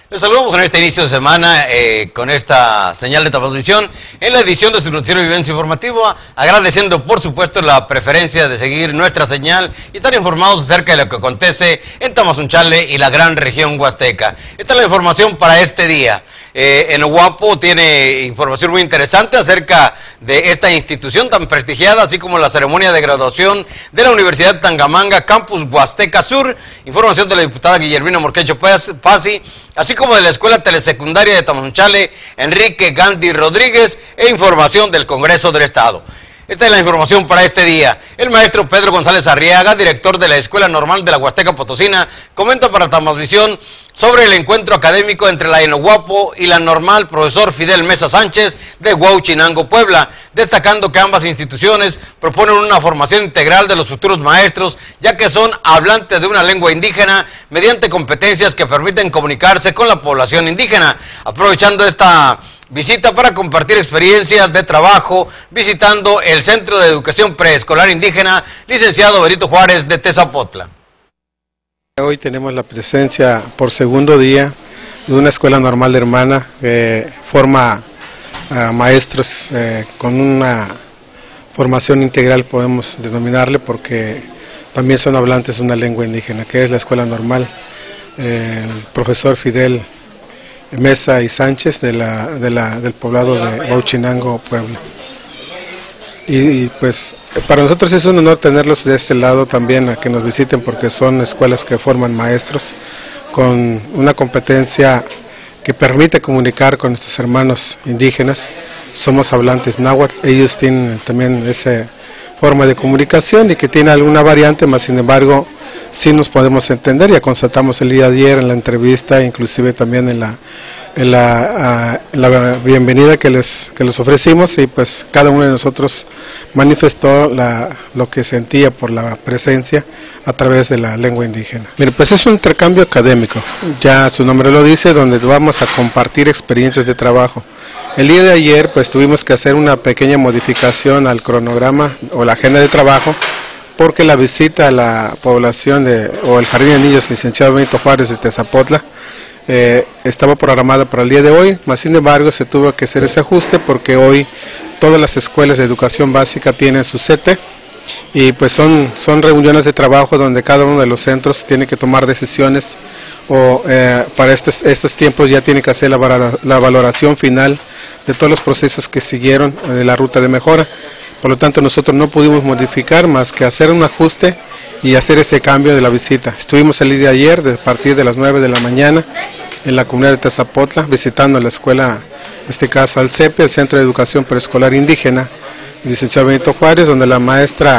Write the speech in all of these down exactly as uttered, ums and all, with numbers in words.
Les saludamos en este inicio de semana eh, con esta señal de transmisión en la edición de su noticiero Vivencia Informativa, agradeciendo por supuesto la preferencia de seguir nuestra señal y estar informados acerca de lo que acontece en Tamazunchale y la gran región huasteca. Esta es la información para este día. Eh, en Oapo tiene información muy interesante acerca de esta institución tan prestigiada, así como la ceremonia de graduación de la Universidad Tangamanga, Campus Huasteca Sur, información de la diputada Guillermina Morquecho Pasi, así como de la Escuela Telesecundaria de Tamazunchale, Enrique Gandhi Rodríguez, e información del Congreso del Estado. Esta es la información para este día. El maestro Pedro González Arriaga, director de la Escuela Normal de la Huasteca Potosina, comenta para Tamazvisión sobre el encuentro académico entre la Enohuapo y la Normal profesor Fidel Mesa Sánchez de Huauchinango, Puebla, destacando que ambas instituciones proponen una formación integral de los futuros maestros, ya que son hablantes de una lengua indígena mediante competencias que permiten comunicarse con la población indígena. Aprovechando esta visita para compartir experiencias de trabajo, visitando el Centro de Educación Preescolar Indígena, licenciado Benito Juárez de Tezapotla. Hoy tenemos la presencia por segundo día de una escuela normal hermana que forma a maestros eh, con una formación integral, podemos denominarle, porque también son hablantes de una lengua indígena, que es la escuela normal. Eh, el profesor Fidel Mesa y Sánchez de la, de la, del poblado de Huauchinango, Puebla. Y, y pues para nosotros es un honor tenerlos de este lado también, a que nos visiten, porque son escuelas que forman maestros con una competencia que permite comunicar con nuestros hermanos indígenas. Somos hablantes náhuatl, ellos tienen también esa forma de comunicación y que tiene alguna variante, más sin embargo sí nos podemos entender. Ya constatamos el día de ayer en la entrevista, inclusive también en la, en la, uh, en la bienvenida que les, que les ofrecimos, y pues cada uno de nosotros manifestó la, lo que sentía por la presencia a través de la lengua indígena. Mire, pues es un intercambio académico, ya su nombre lo dice, donde vamos a compartir experiencias de trabajo. El día de ayer pues tuvimos que hacer una pequeña modificación al cronograma o la agenda de trabajo, porque la visita a la población de, o el Jardín de Niños licenciado Benito Juárez de Tezapotla eh, estaba programada para el día de hoy, mas sin embargo se tuvo que hacer ese ajuste porque hoy todas las escuelas de educación básica tienen su C T, y pues son, son reuniones de trabajo donde cada uno de los centros tiene que tomar decisiones, o eh, para estos, estos tiempos ya tiene que hacer la, la valoración final de todos los procesos que siguieron de la ruta de mejora. Por lo tanto, nosotros no pudimos modificar más que hacer un ajuste y hacer ese cambio de la visita. Estuvimos el día de ayer, a partir de las nueve de la mañana, en la comunidad de Tezapotla, visitando la escuela, en este caso al C E P, el Centro de Educación Preescolar Indígena, licenciado Benito Juárez, donde la maestra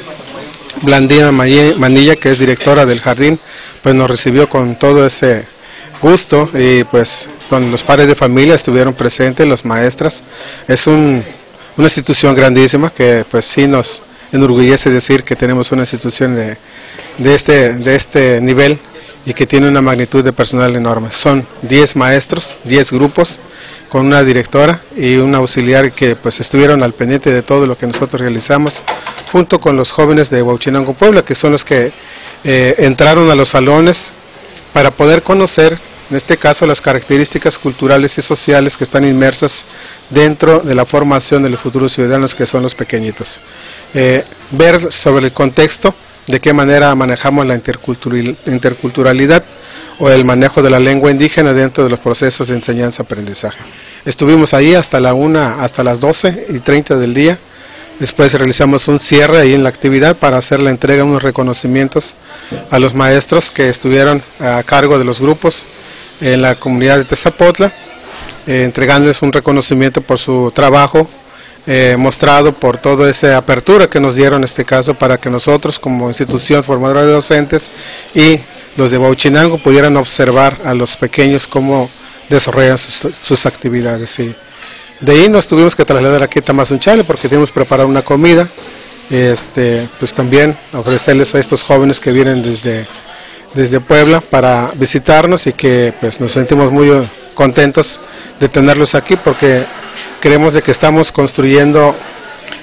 Blandina Manilla, que es directora del jardín, pues nos recibió con todo ese gusto, y pues con los padres de familia estuvieron presentes, las maestras. Es un una institución grandísima que pues sí nos enorgullece decir que tenemos una institución de, de, este, de este nivel y que tiene una magnitud de personal enorme. Son diez maestros, diez grupos, con una directora y un auxiliar que pues estuvieron al pendiente de todo lo que nosotros realizamos, junto con los jóvenes de Huauchinango, Puebla, que son los que eh, entraron a los salones para poder conocer, en este caso, las características culturales y sociales que están inmersas dentro de la formación de los futuros ciudadanos, que son los pequeñitos. Eh, ver sobre el contexto, de qué manera manejamos la interculturalidad o el manejo de la lengua indígena dentro de los procesos de enseñanza-aprendizaje. Estuvimos ahí hasta la una, hasta las doce y treinta del día. Después realizamos un cierre ahí en la actividad para hacer la entrega de unos reconocimientos a los maestros que estuvieron a cargo de los grupos en la comunidad de Tezapotla, eh, entregándoles un reconocimiento por su trabajo, eh, mostrado por toda esa apertura que nos dieron en este caso, para que nosotros como institución formadora de docentes y los de Huauchinango pudieran observar a los pequeños cómo desarrollan sus, sus actividades. Y de ahí nos tuvimos que trasladar aquí a Tamazunchale porque teníamos preparado una comida, este, pues también ofrecerles a estos jóvenes que vienen desde desde Puebla para visitarnos, y que pues nos sentimos muy contentos de tenerlos aquí, porque creemos de que estamos construyendo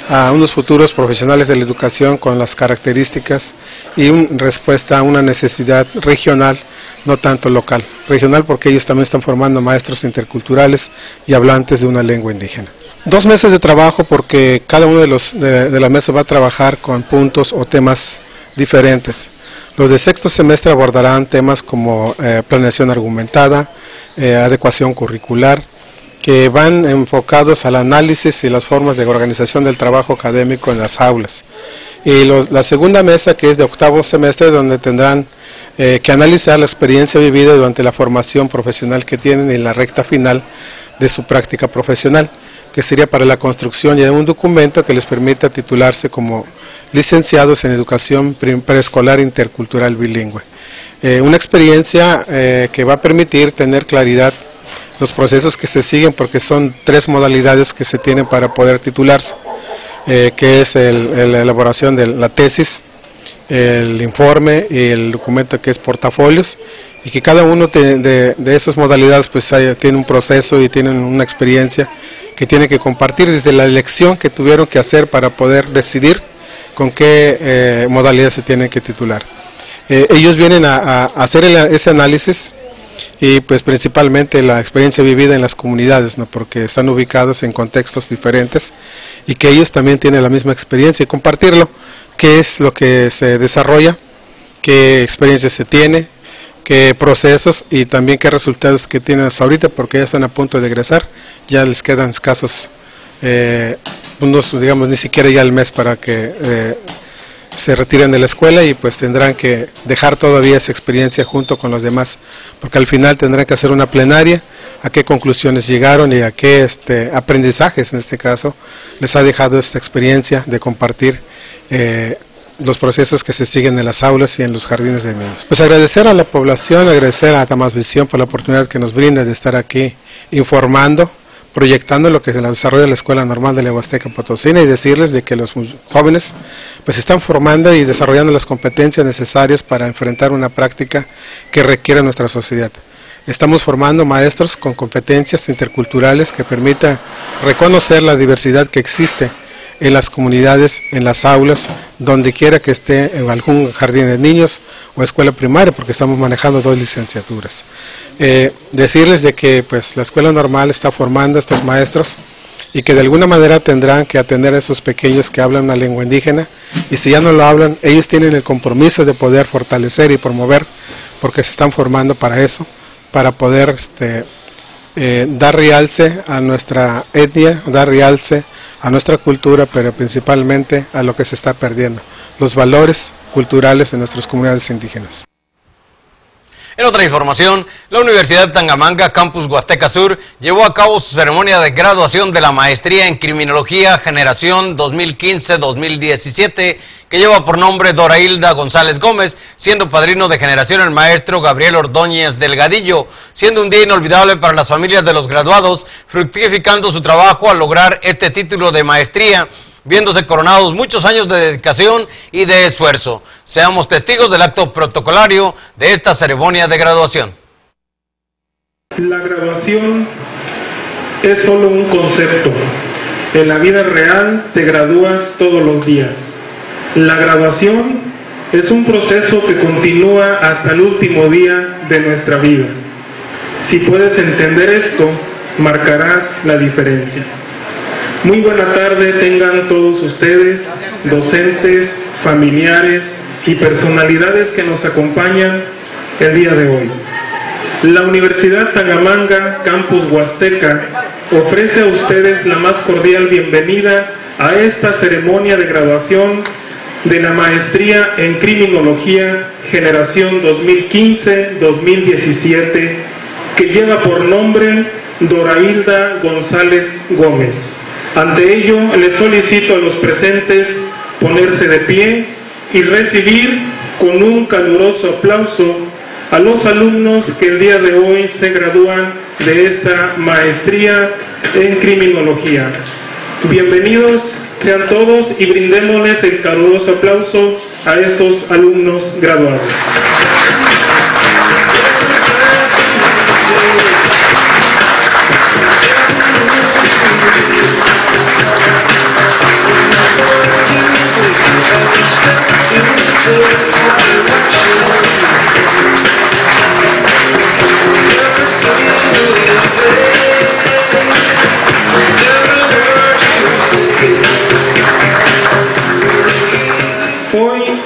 a unos futuros profesionales de la educación con las características y una respuesta a una necesidad regional, no tanto local. Regional porque ellos también están formando maestros interculturales y hablantes de una lengua indígena. Dos meses de trabajo porque cada uno de los de, de la mesa va a trabajar con puntos o temas diferentes. Los de sexto semestre abordarán temas como eh, planeación argumentada, eh, adecuación curricular, que van enfocados al análisis y las formas de organización del trabajo académico en las aulas. Y los, la segunda mesa, que es de octavo semestre, donde tendrán eh, que analizar la experiencia vivida durante la formación profesional que tienen en la recta final de su práctica profesional, que sería para la construcción de un documento que les permita titularse como licenciados en educación preescolar intercultural bilingüe. Eh, una experiencia eh, que va a permitir tener claridad los procesos que se siguen, porque son tres modalidades que se tienen para poder titularse, eh, que es el, el, la elaboración de la tesis, el informe y el documento que es portafolios, y que cada uno de, de, de esas modalidades pues hay, tiene un proceso y tienen una experiencia que tienen que compartir desde la elección que tuvieron que hacer para poder decidir con qué eh, modalidad se tienen que titular. Eh, ellos vienen a, a hacer el, ese análisis y pues principalmente la experiencia vivida en las comunidades, ¿no? Porque están ubicados en contextos diferentes y que ellos también tienen la misma experiencia y compartirlo, qué es lo que se desarrolla, qué experiencia se tiene, qué procesos y también qué resultados que tienen hasta ahorita, porque ya están a punto de egresar, ya les quedan escasos, eh, unos digamos ni siquiera ya el mes para que eh, se retiren de la escuela y pues tendrán que dejar todavía esa experiencia junto con los demás, porque al final tendrán que hacer una plenaria, a qué conclusiones llegaron y a qué este, aprendizajes en este caso les ha dejado esta experiencia de compartir eh, los procesos que se siguen en las aulas y en los jardines de niños. Pues agradecer a la población, agradecer a Tamás Visión por la oportunidad que nos brinda de estar aquí informando, proyectando lo que se desarrolla en la Escuela Normal de la Huasteca Potosina y decirles de que los jóvenes pues están formando y desarrollando las competencias necesarias para enfrentar una práctica que requiere nuestra sociedad. Estamos formando maestros con competencias interculturales que permitan reconocer la diversidad que existe en las comunidades, en las aulas, donde quiera que esté, en algún jardín de niños o escuela primaria, porque estamos manejando dos licenciaturas. Eh, decirles de que pues la Escuela Normal está formando a estos maestros y que de alguna manera tendrán que atender a esos pequeños que hablan una lengua indígena, y si ya no lo hablan, ellos tienen el compromiso de poder fortalecer y promover, porque se están formando para eso, para poder este, eh, dar realce a nuestra etnia, dar realce a nuestra cultura, pero principalmente a lo que se está perdiendo, los valores culturales en nuestras comunidades indígenas. En otra información, la Universidad de Tangamanga, Campus Huasteca Sur, llevó a cabo su ceremonia de graduación de la Maestría en Criminología Generación dos mil quince dos mil diecisiete, que lleva por nombre Dorailda González Gómez, siendo padrino de generación el maestro Gabriel Ordóñez Delgadillo, siendo un día inolvidable para las familias de los graduados, fructificando su trabajo al lograr este título de maestría, viéndose coronados muchos años de dedicación y de esfuerzo. Seamos testigos del acto protocolario de esta ceremonia de graduación. La graduación es solo un concepto. En la vida real te gradúas todos los días. La graduación es un proceso que continúa hasta el último día de nuestra vida. Si puedes entender esto, marcarás la diferencia. Muy buena tarde tengan todos ustedes, docentes, familiares y personalidades que nos acompañan el día de hoy. La Universidad Tangamanga, Campus Huasteca, ofrece a ustedes la más cordial bienvenida a esta ceremonia de graduación de la Maestría en Criminología Generación dos mil quince dos mil diecisiete, que lleva por nombre Dorailda González Gómez. Ante ello, les solicito a los presentes ponerse de pie y recibir con un caluroso aplauso a los alumnos que el día de hoy se gradúan de esta maestría en criminología. Bienvenidos sean todos y brindémosles el caluroso aplauso a estos alumnos graduados.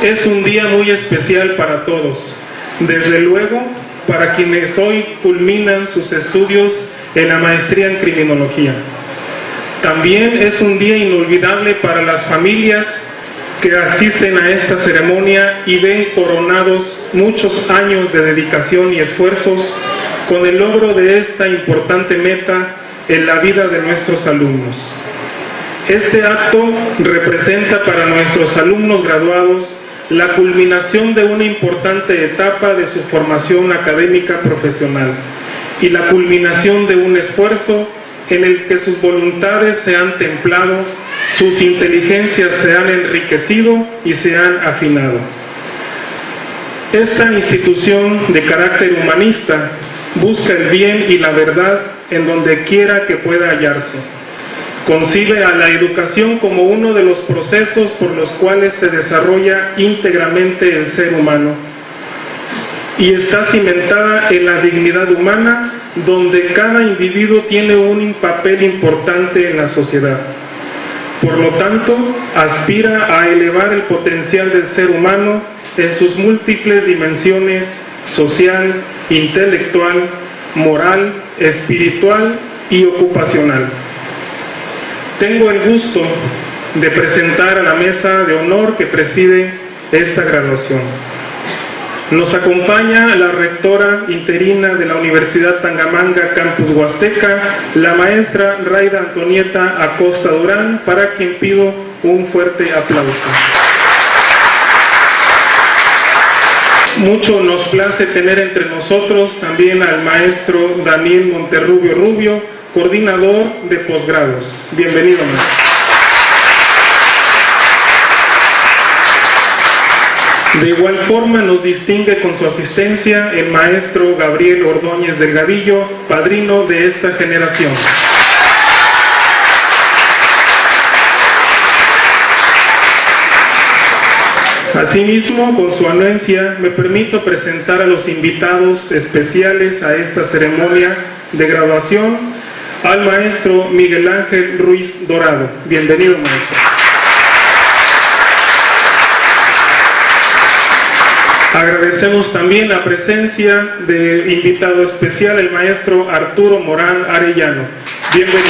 es un día muy especial para todos, desde luego para quienes hoy culminan sus estudios en la maestría en criminología. También es un día inolvidable para las familias que asisten a esta ceremonia y ven coronados muchos años de dedicación y esfuerzos con el logro de esta importante meta en la vida de nuestros alumnos. Este acto representa para nuestros alumnos graduados la culminación de una importante etapa de su formación académica profesional y la culminación de un esfuerzo en el que sus voluntades se han templado, sus inteligencias se han enriquecido y se han afinado. Esta institución de carácter humanista busca el bien y la verdad en donde quiera que pueda hallarse. Concibe a la educación como uno de los procesos por los cuales se desarrolla íntegramente el ser humano y está cimentada en la dignidad humana, donde cada individuo tiene un papel importante en la sociedad. Por lo tanto, aspira a elevar el potencial del ser humano en sus múltiples dimensiones social, intelectual, moral, espiritual y ocupacional. Tengo el gusto de presentar a la mesa de honor que preside esta graduación. Nos acompaña la rectora interina de la Universidad Tangamanga Campus Huasteca, la maestra Raida Antonieta Acosta Durán, para quien pido un fuerte aplauso. Mucho nos place tener entre nosotros también al maestro Daniel Monterrubio Rubio, coordinador de posgrados. Bienvenido, maestro. De igual forma nos distingue con su asistencia el maestro Gabriel Ordóñez Delgadillo, padrino de esta generación. Asimismo, con su anuencia, me permito presentar a los invitados especiales a esta ceremonia de graduación, al maestro Miguel Ángel Ruiz Dorado. Bienvenido, maestro. Agradecemos también la presencia de invitado especial, el maestro Arturo Morán Arellano. Bienvenido.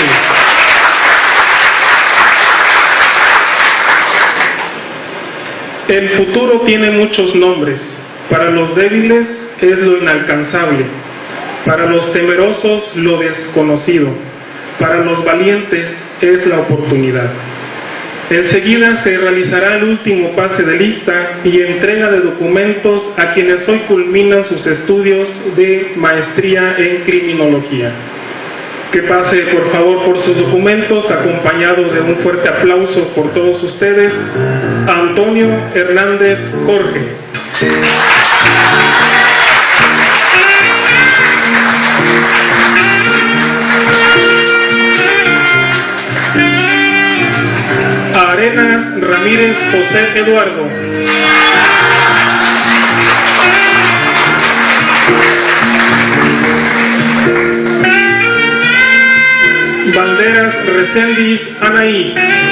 El futuro tiene muchos nombres. Para los débiles es lo inalcanzable. Para los temerosos, lo desconocido. Para los valientes es la oportunidad. Enseguida se realizará el último pase de lista y entrega de documentos a quienes hoy culminan sus estudios de maestría en criminología. Que pase por favor por sus documentos, acompañado de un fuerte aplauso por todos ustedes, Antonio Hernández Jorge. Arenas Ramírez José Eduardo. Banderas Recendis Anaís.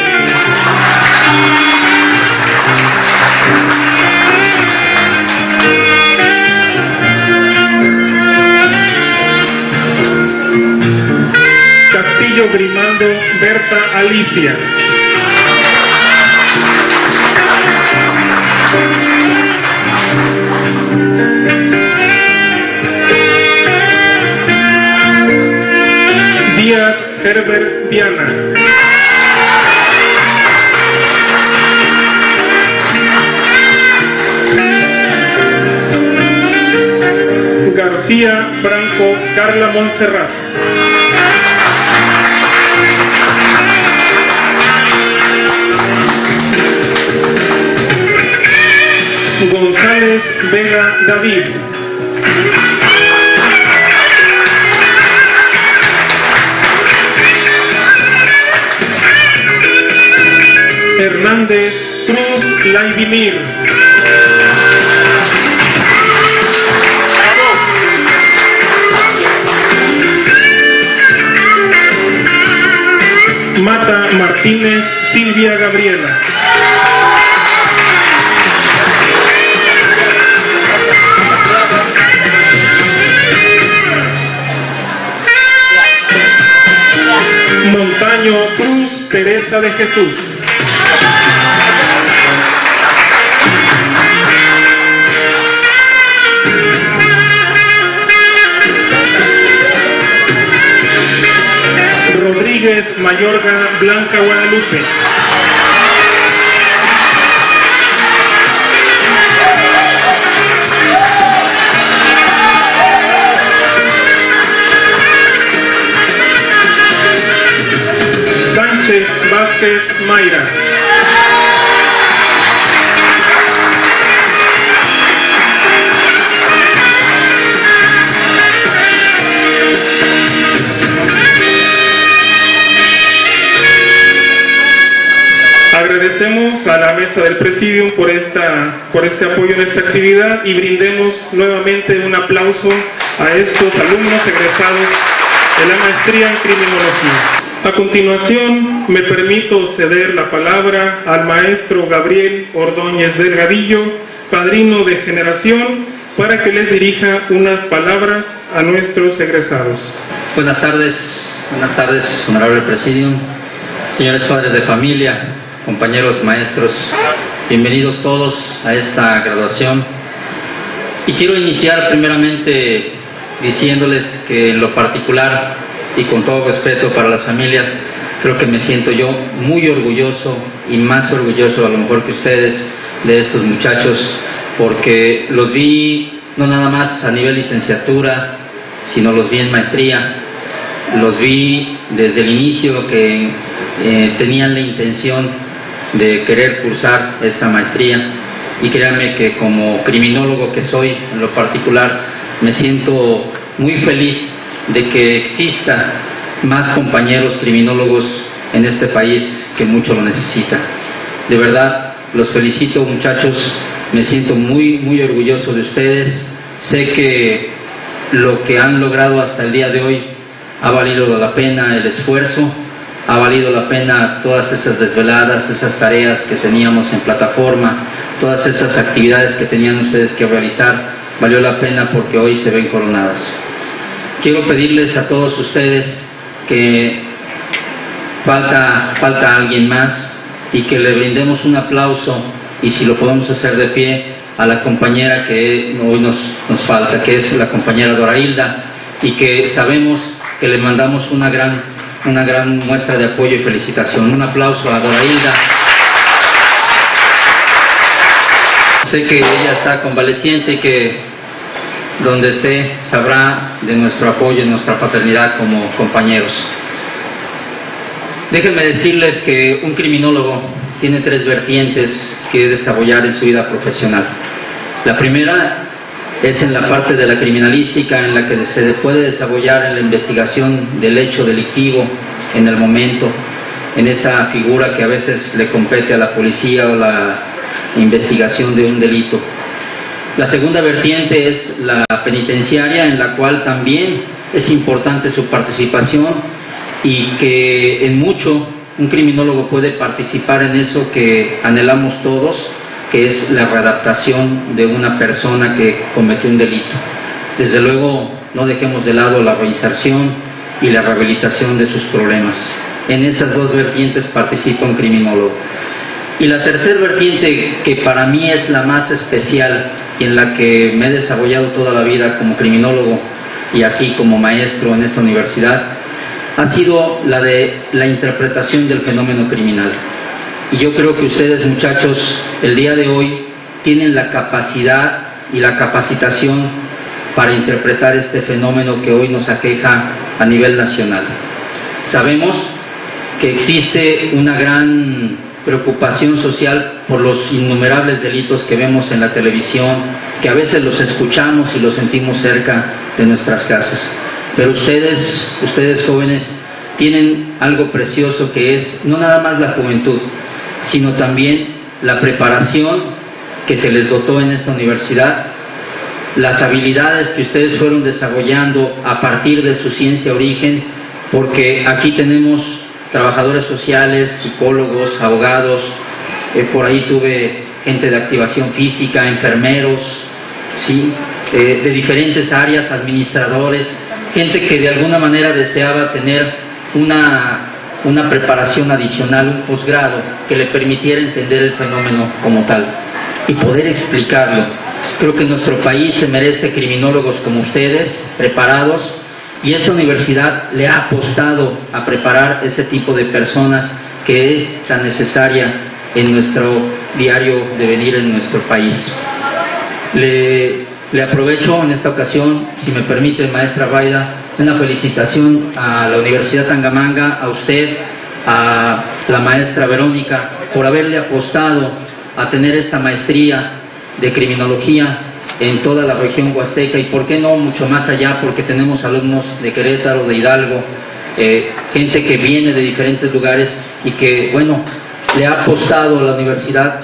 Castillo Grimaldo Berta Alicia. Díaz Herbert Diana. García Franco Carla Montserrat. González Vega David. Hernández Cruz Laivimir. Mata Martínez Silvia Gabriela. Camaño Cruz Teresa de Jesús. Rodríguez Mayorga Blanca Guadalupe. Sánchez Vázquez Mayra. Agradecemos a la mesa del Presidium por, esta, por este apoyo en esta actividad y brindemos nuevamente un aplauso a estos alumnos egresados de la maestría en Criminología. A continuación, me permito ceder la palabra al maestro Gabriel Ordóñez Delgadillo, padrino de generación, para que les dirija unas palabras a nuestros egresados. Buenas tardes, buenas tardes, honorable Presidium, señores padres de familia, compañeros maestros, bienvenidos todos a esta graduación. Y quiero iniciar primeramente diciéndoles que en lo particular y con todo respeto para las familias, creo que me siento yo muy orgulloso y más orgulloso a lo mejor que ustedes de estos muchachos, porque los vi no nada más a nivel licenciatura, sino los vi en maestría, los vi desde el inicio que eh, tenían la intención de querer cursar esta maestría, y créanme que como criminólogo que soy en lo particular me siento muy feliz de que exista más compañeros criminólogos en este país que mucho lo necesita. De verdad, los felicito, muchachos, me siento muy, muy orgulloso de ustedes. Sé que lo que han logrado hasta el día de hoy ha valido la pena el esfuerzo, ha valido la pena todas esas desveladas, esas tareas que teníamos en plataforma, todas esas actividades que tenían ustedes que realizar, valió la pena porque hoy se ven coronadas. Quiero pedirles a todos ustedes que falta, falta alguien más y que le brindemos un aplauso, y si lo podemos hacer de pie, a la compañera que hoy nos, nos falta, que es la compañera Dorailda, y que sabemos que le mandamos una gran, una gran muestra de apoyo y felicitación. Un aplauso a Dorailda. Sé que ella está convaleciente y que donde esté sabrá de nuestro apoyo y nuestra paternidad como compañeros. Déjenme decirles que un criminólogo tiene tres vertientes que desarrollar en su vida profesional. La primera es en la parte de la criminalística, en la que se puede desarrollar en la investigación del hecho delictivo en el momento, en esa figura que a veces le compete a la policía o la investigación de un delito. La segunda vertiente es la penitenciaria, en la cual también es importante su participación, y que en mucho un criminólogo puede participar en eso que anhelamos todos, que es la readaptación de una persona que cometió un delito. Desde luego, no dejemos de lado la reinserción y la rehabilitación de sus problemas. En esas dos vertientes participa un criminólogo. Y la tercera vertiente, que para mí es la más especial y en la que me he desarrollado toda la vida como criminólogo y aquí como maestro en esta universidad, ha sido la de la interpretación del fenómeno criminal. Y yo creo que ustedes, muchachos, el día de hoy tienen la capacidad y la capacitación para interpretar este fenómeno que hoy nos aqueja a nivel nacional. Sabemos que existe una gran preocupación social por los innumerables delitos que vemos en la televisión, que a veces los escuchamos y los sentimos cerca de nuestras casas. Pero ustedes, ustedes jóvenes, tienen algo precioso, que es no nada más la juventud, sino también la preparación que se les dotó en esta universidad, las habilidades que ustedes fueron desarrollando a partir de su ciencia origen, porque aquí tenemos trabajadores sociales, psicólogos, abogados, eh, por ahí tuve gente de activación física, enfermeros, ¿sí? eh, de diferentes áreas, administradores, gente que de alguna manera deseaba tener una una preparación adicional, un posgrado, que le permitiera entender el fenómeno como tal y poder explicarlo. Creo que nuestro país se merece criminólogos como ustedes, preparados, y esta universidad le ha apostado a preparar ese tipo de personas que es tan necesaria en nuestro diario devenir en nuestro país. Le, le aprovecho en esta ocasión, si me permite, maestra Baida, una felicitación a la Universidad Tangamanga, a usted, a la maestra Verónica, por haberle apostado a tener esta maestría de criminología en toda la región huasteca y por qué no mucho más allá, porque tenemos alumnos de Querétaro, de Hidalgo, eh, gente que viene de diferentes lugares y que, bueno, le ha apostado a la universidad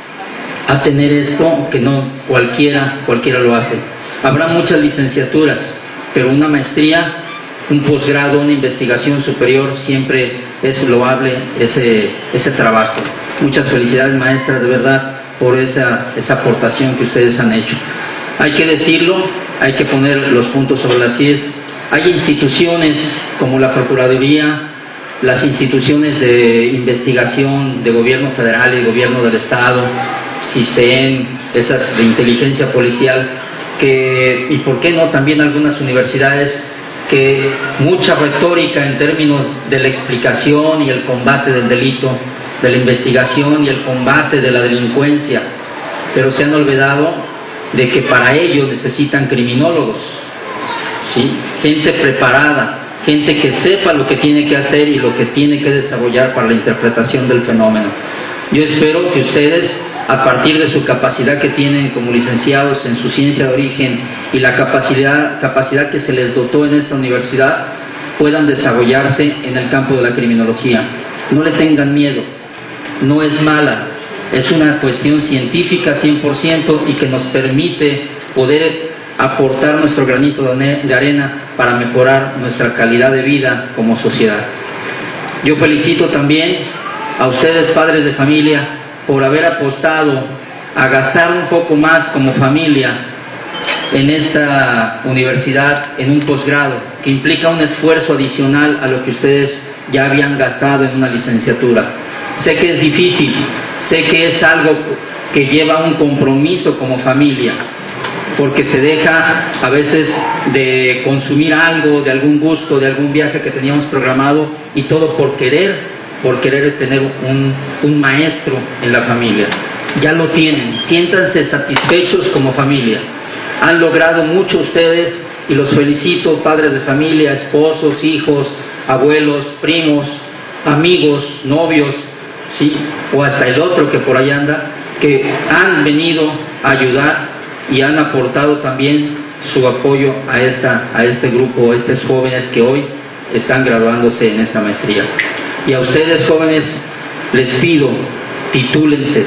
a tener esto, que no cualquiera, cualquiera lo hace. Habrá muchas licenciaturas, pero una maestría, un posgrado, una investigación superior, siempre es loable ese, ese trabajo. Muchas felicidades, maestra, de verdad, por esa, esa aportación que ustedes han hecho. Hay que decirlo, hay que poner los puntos sobre las íes. Hay instituciones como la Procuraduría, las instituciones de investigación de gobierno federal y gobierno del Estado, CISEN, esas de inteligencia policial, que, y por qué no también algunas universidades, que mucha retórica en términos de la explicación y el combate del delito, de la investigación y el combate de la delincuencia, pero se han olvidado de que para ello necesitan criminólogos, ¿sí? Gente preparada, gente que sepa lo que tiene que hacer y lo que tiene que desarrollar para la interpretación del fenómeno. Yo espero que ustedes, a partir de su capacidad que tienen como licenciados en su ciencia de origen y la capacidad, capacidad que se les dotó en esta universidad, puedan desarrollarse en el campo de la criminología. No le tengan miedo, no es mala, es una cuestión científica cien por ciento y que nos permite poder aportar nuestro granito de arena para mejorar nuestra calidad de vida como sociedad. Yo felicito también a ustedes, padres de familia, por haber apostado a gastar un poco más como familia en esta universidad, en un posgrado, que implica un esfuerzo adicional a lo que ustedes ya habían gastado en una licenciatura. Sé que es difícil, sé que es algo que lleva un compromiso como familia, porque se deja a veces de consumir algo, de algún gusto, de algún viaje que teníamos programado, y todo por querer, por querer tener un, un maestro en la familia. Ya lo tienen, siéntanse satisfechos como familia. Han logrado mucho ustedes y los felicito, padres de familia, esposos, hijos, abuelos, primos, amigos, novios, ¿sí? O hasta el otro que por ahí anda, que han venido a ayudar y han aportado también su apoyo a, esta, a este grupo, a estos jóvenes que hoy están graduándose en esta maestría. Y a ustedes, jóvenes, les pido, titúlense.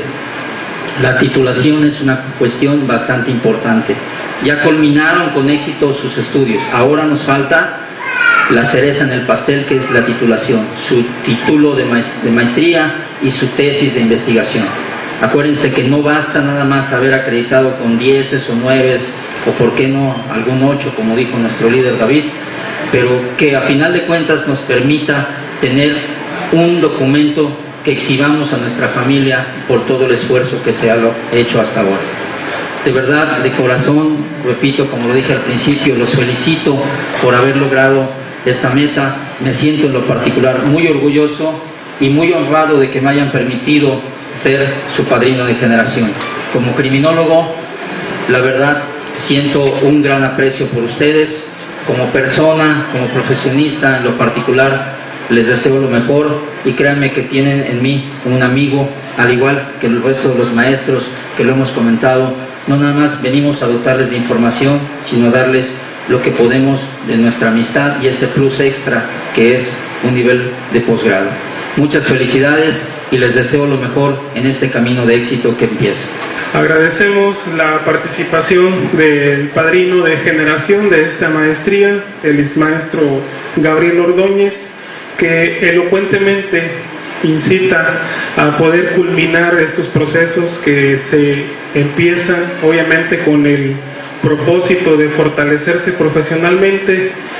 La titulación es una cuestión bastante importante. Ya culminaron con éxito sus estudios, ahora nos falta la cereza en el pastel, que es la titulación, su título de maestría y su tesis de investigación. Acuérdense que no basta nada más haber acreditado con dieces o nueves, o por qué no algún ocho, como dijo nuestro líder David, pero que a final de cuentas nos permita tener un documento que exhibamos a nuestra familia por todo el esfuerzo que se ha hecho hasta ahora. De verdad, de corazón, repito, como lo dije al principio, los felicito por haber logrado esta meta. Me siento en lo particular muy orgulloso y muy honrado de que me hayan permitido ser su padrino de generación. Como criminólogo, la verdad, siento un gran aprecio por ustedes. Como persona, como profesionista en lo particular, les deseo lo mejor y créanme que tienen en mí un amigo, al igual que el resto de los maestros que lo hemos comentado. No nada más venimos a dotarles de información, sino darles lo que podemos de nuestra amistad y ese plus extra que es un nivel de posgrado. Muchas felicidades y les deseo lo mejor en este camino de éxito que empieza. Agradecemos la participación del padrino de generación de esta maestría, el maestro Gabriel Ordóñez, que elocuentemente incita a poder culminar estos procesos que se empiezan obviamente con el propósito de fortalecerse profesionalmente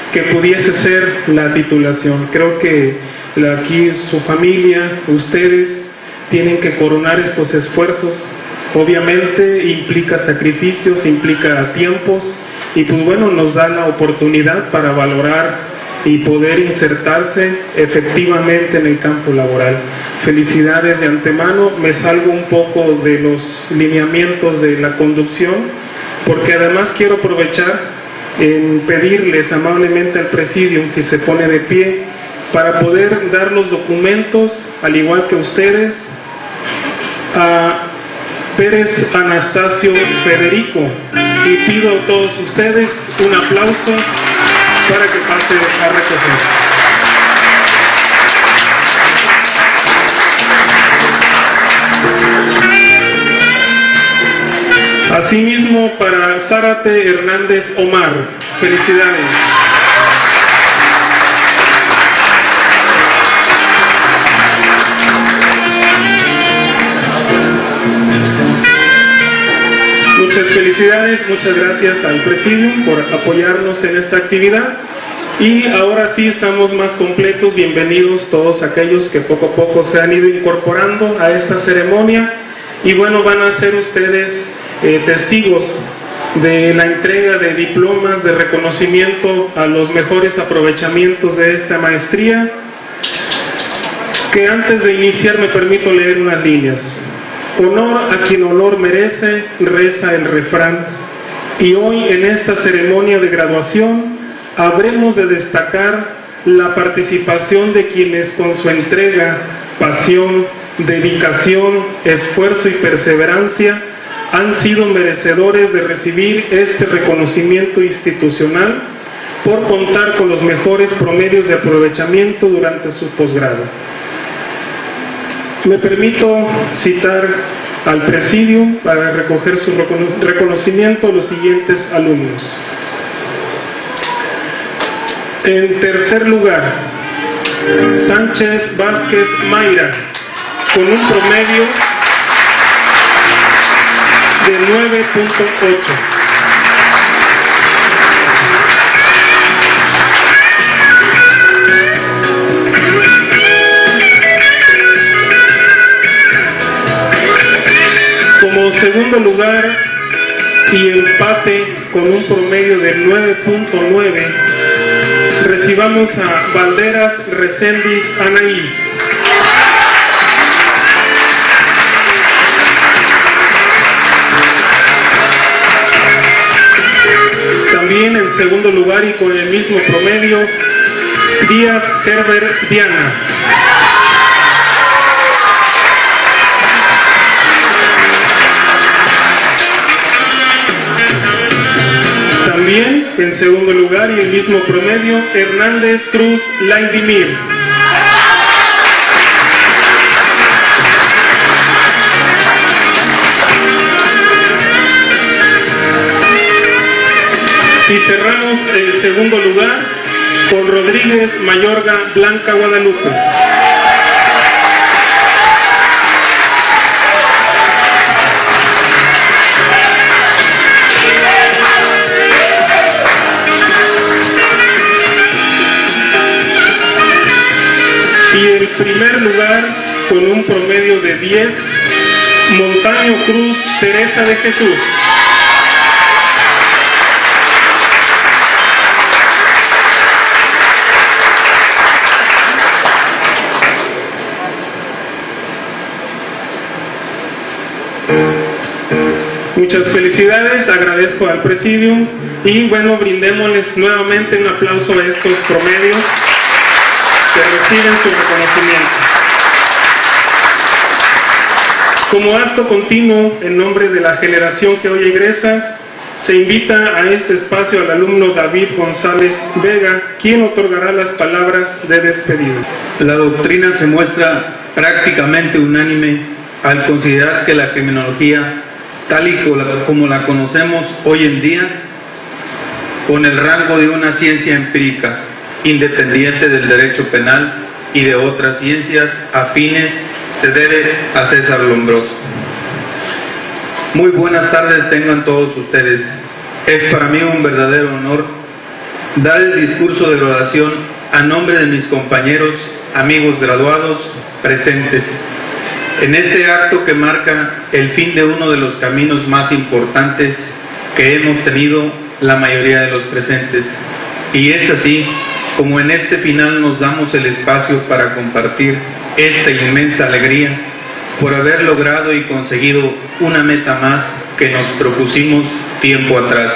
que pudiese ser la titulación. Creo que aquí su familia, ustedes, tienen que coronar estos esfuerzos. Obviamente implica sacrificios, implica tiempos, y pues bueno, nos da la oportunidad para valorar y poder insertarse efectivamente en el campo laboral. Felicidades de antemano. Me salgo un poco de los lineamientos de la conducción, porque además quiero aprovechar en pedirles amablemente al Presidium, si se pone de pie, para poder dar los documentos, al igual que ustedes, a Pérez Anastasio Federico, y pido a todos ustedes un aplauso para que pase a recoger. Asimismo, para Zárate Hernández Omar, felicidades. Muchas felicidades, muchas gracias al Presidium por apoyarnos en esta actividad. Y ahora sí estamos más completos. Bienvenidos todos aquellos que poco a poco se han ido incorporando a esta ceremonia. Y bueno, van a ser ustedes eh, testigos de la entrega de diplomas de reconocimiento a los mejores aprovechamientos de esta maestría, que antes de iniciar me permito leer unas líneas. Honor a quien honor merece, reza el refrán, y hoy en esta ceremonia de graduación habremos de destacar la participación de quienes con su entrega, pasión, dedicación, esfuerzo y perseverancia han sido merecedores de recibir este reconocimiento institucional por contar con los mejores promedios de aprovechamiento durante su posgrado. Me permito citar al Presidium para recoger su reconocimiento a los siguientes alumnos. En tercer lugar, Sánchez Vázquez Mayra, con un promedio de nueve punto ocho. Como segundo lugar y empate con un promedio de nueve punto nueve, recibamos a Valderas Reséndiz Anaís. También en segundo lugar y con el mismo promedio, Díaz Herbert Diana. También en segundo lugar y el mismo promedio, Hernández Cruz Laindimir. Y cerramos el segundo lugar con Rodríguez Mayorga Blanca Guadalupe. Y el primer lugar con un promedio de diez, Montaño Cruz Teresa de Jesús. Muchas felicidades, agradezco al Presidium y bueno, brindémosles nuevamente un aplauso a estos promedios que reciben su reconocimiento. Como acto continuo, en nombre de la generación que hoy egresa, se invita a este espacio al alumno David González Vega, quien otorgará las palabras de despedida. La doctrina se muestra prácticamente unánime al considerar que la criminología, tal y como la conocemos hoy en día, con el rango de una ciencia empírica, independiente del derecho penal y de otras ciencias afines, se debe a César Lombroso. Muy buenas tardes tengan todos ustedes. Es para mí un verdadero honor dar el discurso de graduación a nombre de mis compañeros, amigos graduados presentes, en este acto que marca el fin de uno de los caminos más importantes que hemos tenido la mayoría de los presentes. Y es así como en este final nos damos el espacio para compartir esta inmensa alegría por haber logrado y conseguido una meta más que nos propusimos tiempo atrás.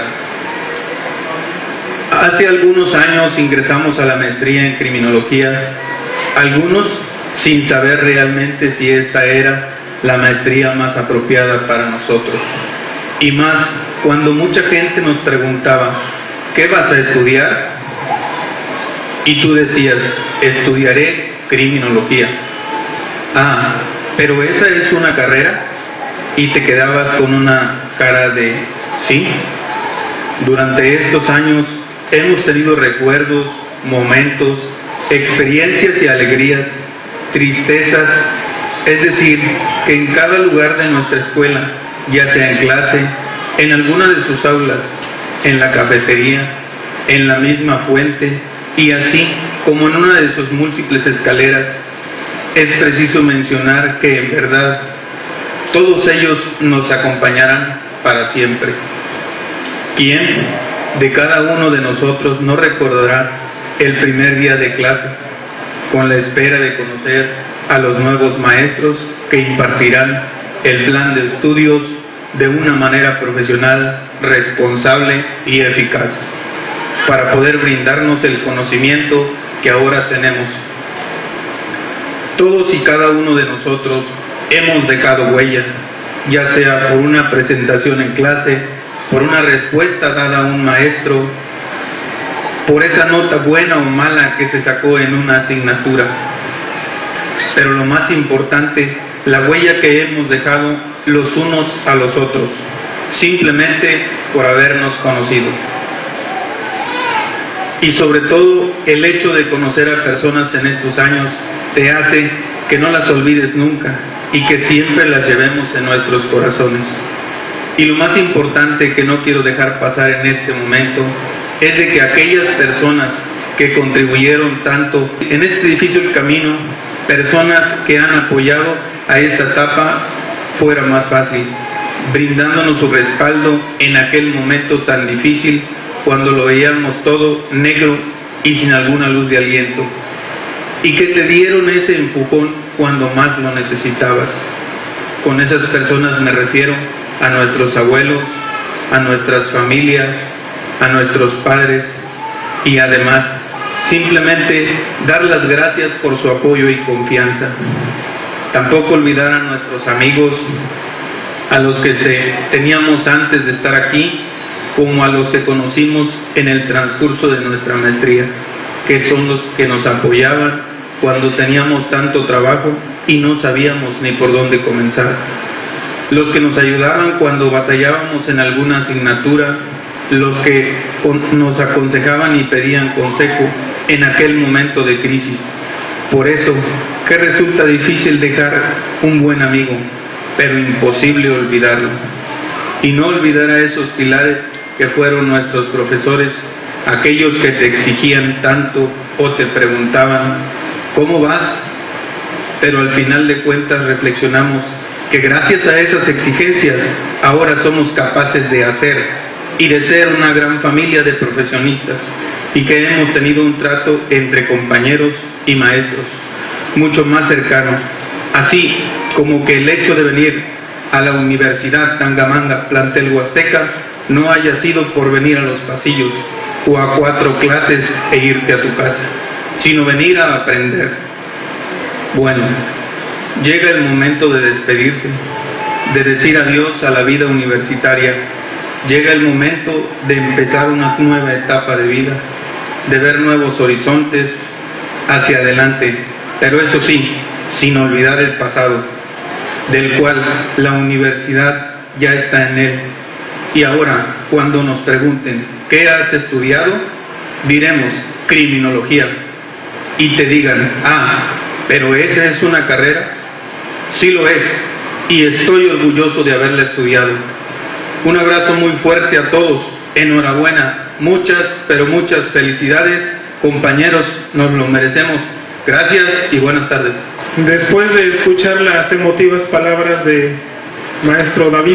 Hace algunos años ingresamos a la maestría en criminología, algunos sin saber realmente si esta era la maestría más apropiada para nosotros. Y más cuando mucha gente nos preguntaba, ¿qué vas a estudiar? Y tú decías, estudiaré criminología. Ah, pero esa es una carrera. Y te quedabas con una cara de, ¿sí? Durante estos años hemos tenido recuerdos, momentos, experiencias y alegrías, tristezas, es decir, que en cada lugar de nuestra escuela, ya sea en clase, en alguna de sus aulas, en la cafetería, en la misma fuente, y así como en una de sus múltiples escaleras, es preciso mencionar que en verdad todos ellos nos acompañarán para siempre. ¿Quién de cada uno de nosotros no recordará el primer día de clase con la espera de conocer a los nuevos maestros que impartirán el plan de estudios de una manera profesional, responsable y eficaz, para poder brindarnos el conocimiento que ahora tenemos? Todos y cada uno de nosotros hemos dejado huella, ya sea por una presentación en clase, por una respuesta dada a un maestro, por esa nota buena o mala que se sacó en una asignatura. Pero lo más importante, la huella que hemos dejado los unos a los otros, simplemente por habernos conocido. Y sobre todo, el hecho de conocer a personas en estos años te hace que no las olvides nunca y que siempre las llevemos en nuestros corazones. Y lo más importante que no quiero dejar pasar en este momento es de que aquellas personas que contribuyeron tanto en este difícil camino, personas que han apoyado a esta etapa, fuera más fácil, brindándonos su respaldo en aquel momento tan difícil, cuando lo veíamos todo negro y sin alguna luz de aliento, y que te dieron ese empujón cuando más lo necesitabas. Con esas personas me refiero a nuestros abuelos, a nuestras familias, a nuestros padres, y además simplemente dar las gracias por su apoyo y confianza. Tampoco olvidar a nuestros amigos, a los que te, teníamos antes de estar aquí, como a los que conocimos en el transcurso de nuestra maestría, que son los que nos apoyaban cuando teníamos tanto trabajo y no sabíamos ni por dónde comenzar, los que nos ayudaban cuando batallábamos en alguna asignatura, los que nos aconsejaban y pedían consejo en aquel momento de crisis. Por eso que resulta difícil dejar un buen amigo, pero imposible olvidarlo. Y no olvidar a esos pilares que fueron nuestros profesores, aquellos que te exigían tanto o te preguntaban, ¿cómo vas? Pero al final de cuentas reflexionamos que gracias a esas exigencias ahora somos capaces de hacer y de ser una gran familia de profesionistas, y que hemos tenido un trato entre compañeros y maestros mucho más cercano, así como que el hecho de venir a la Universidad Tangamanga Plantel Huasteca no haya sido por venir a los pasillos o a cuatro clases e irte a tu casa, sino venir a aprender. Bueno, llega el momento de despedirse, de decir adiós a la vida universitaria. Llega el momento de empezar una nueva etapa de vida, de ver nuevos horizontes hacia adelante, pero eso sí, sin olvidar el pasado, del cual la universidad ya está en él. Y ahora, cuando nos pregunten, ¿qué has estudiado?, diremos, criminología, y te digan, ah, pero esa es una carrera. Sí lo es, y estoy orgulloso de haberla estudiado. Un abrazo muy fuerte a todos, enhorabuena muchas, pero muchas felicidades, compañeros, nos lo merecemos. Gracias y buenas tardes. Después de escuchar las emotivas palabras de maestro David,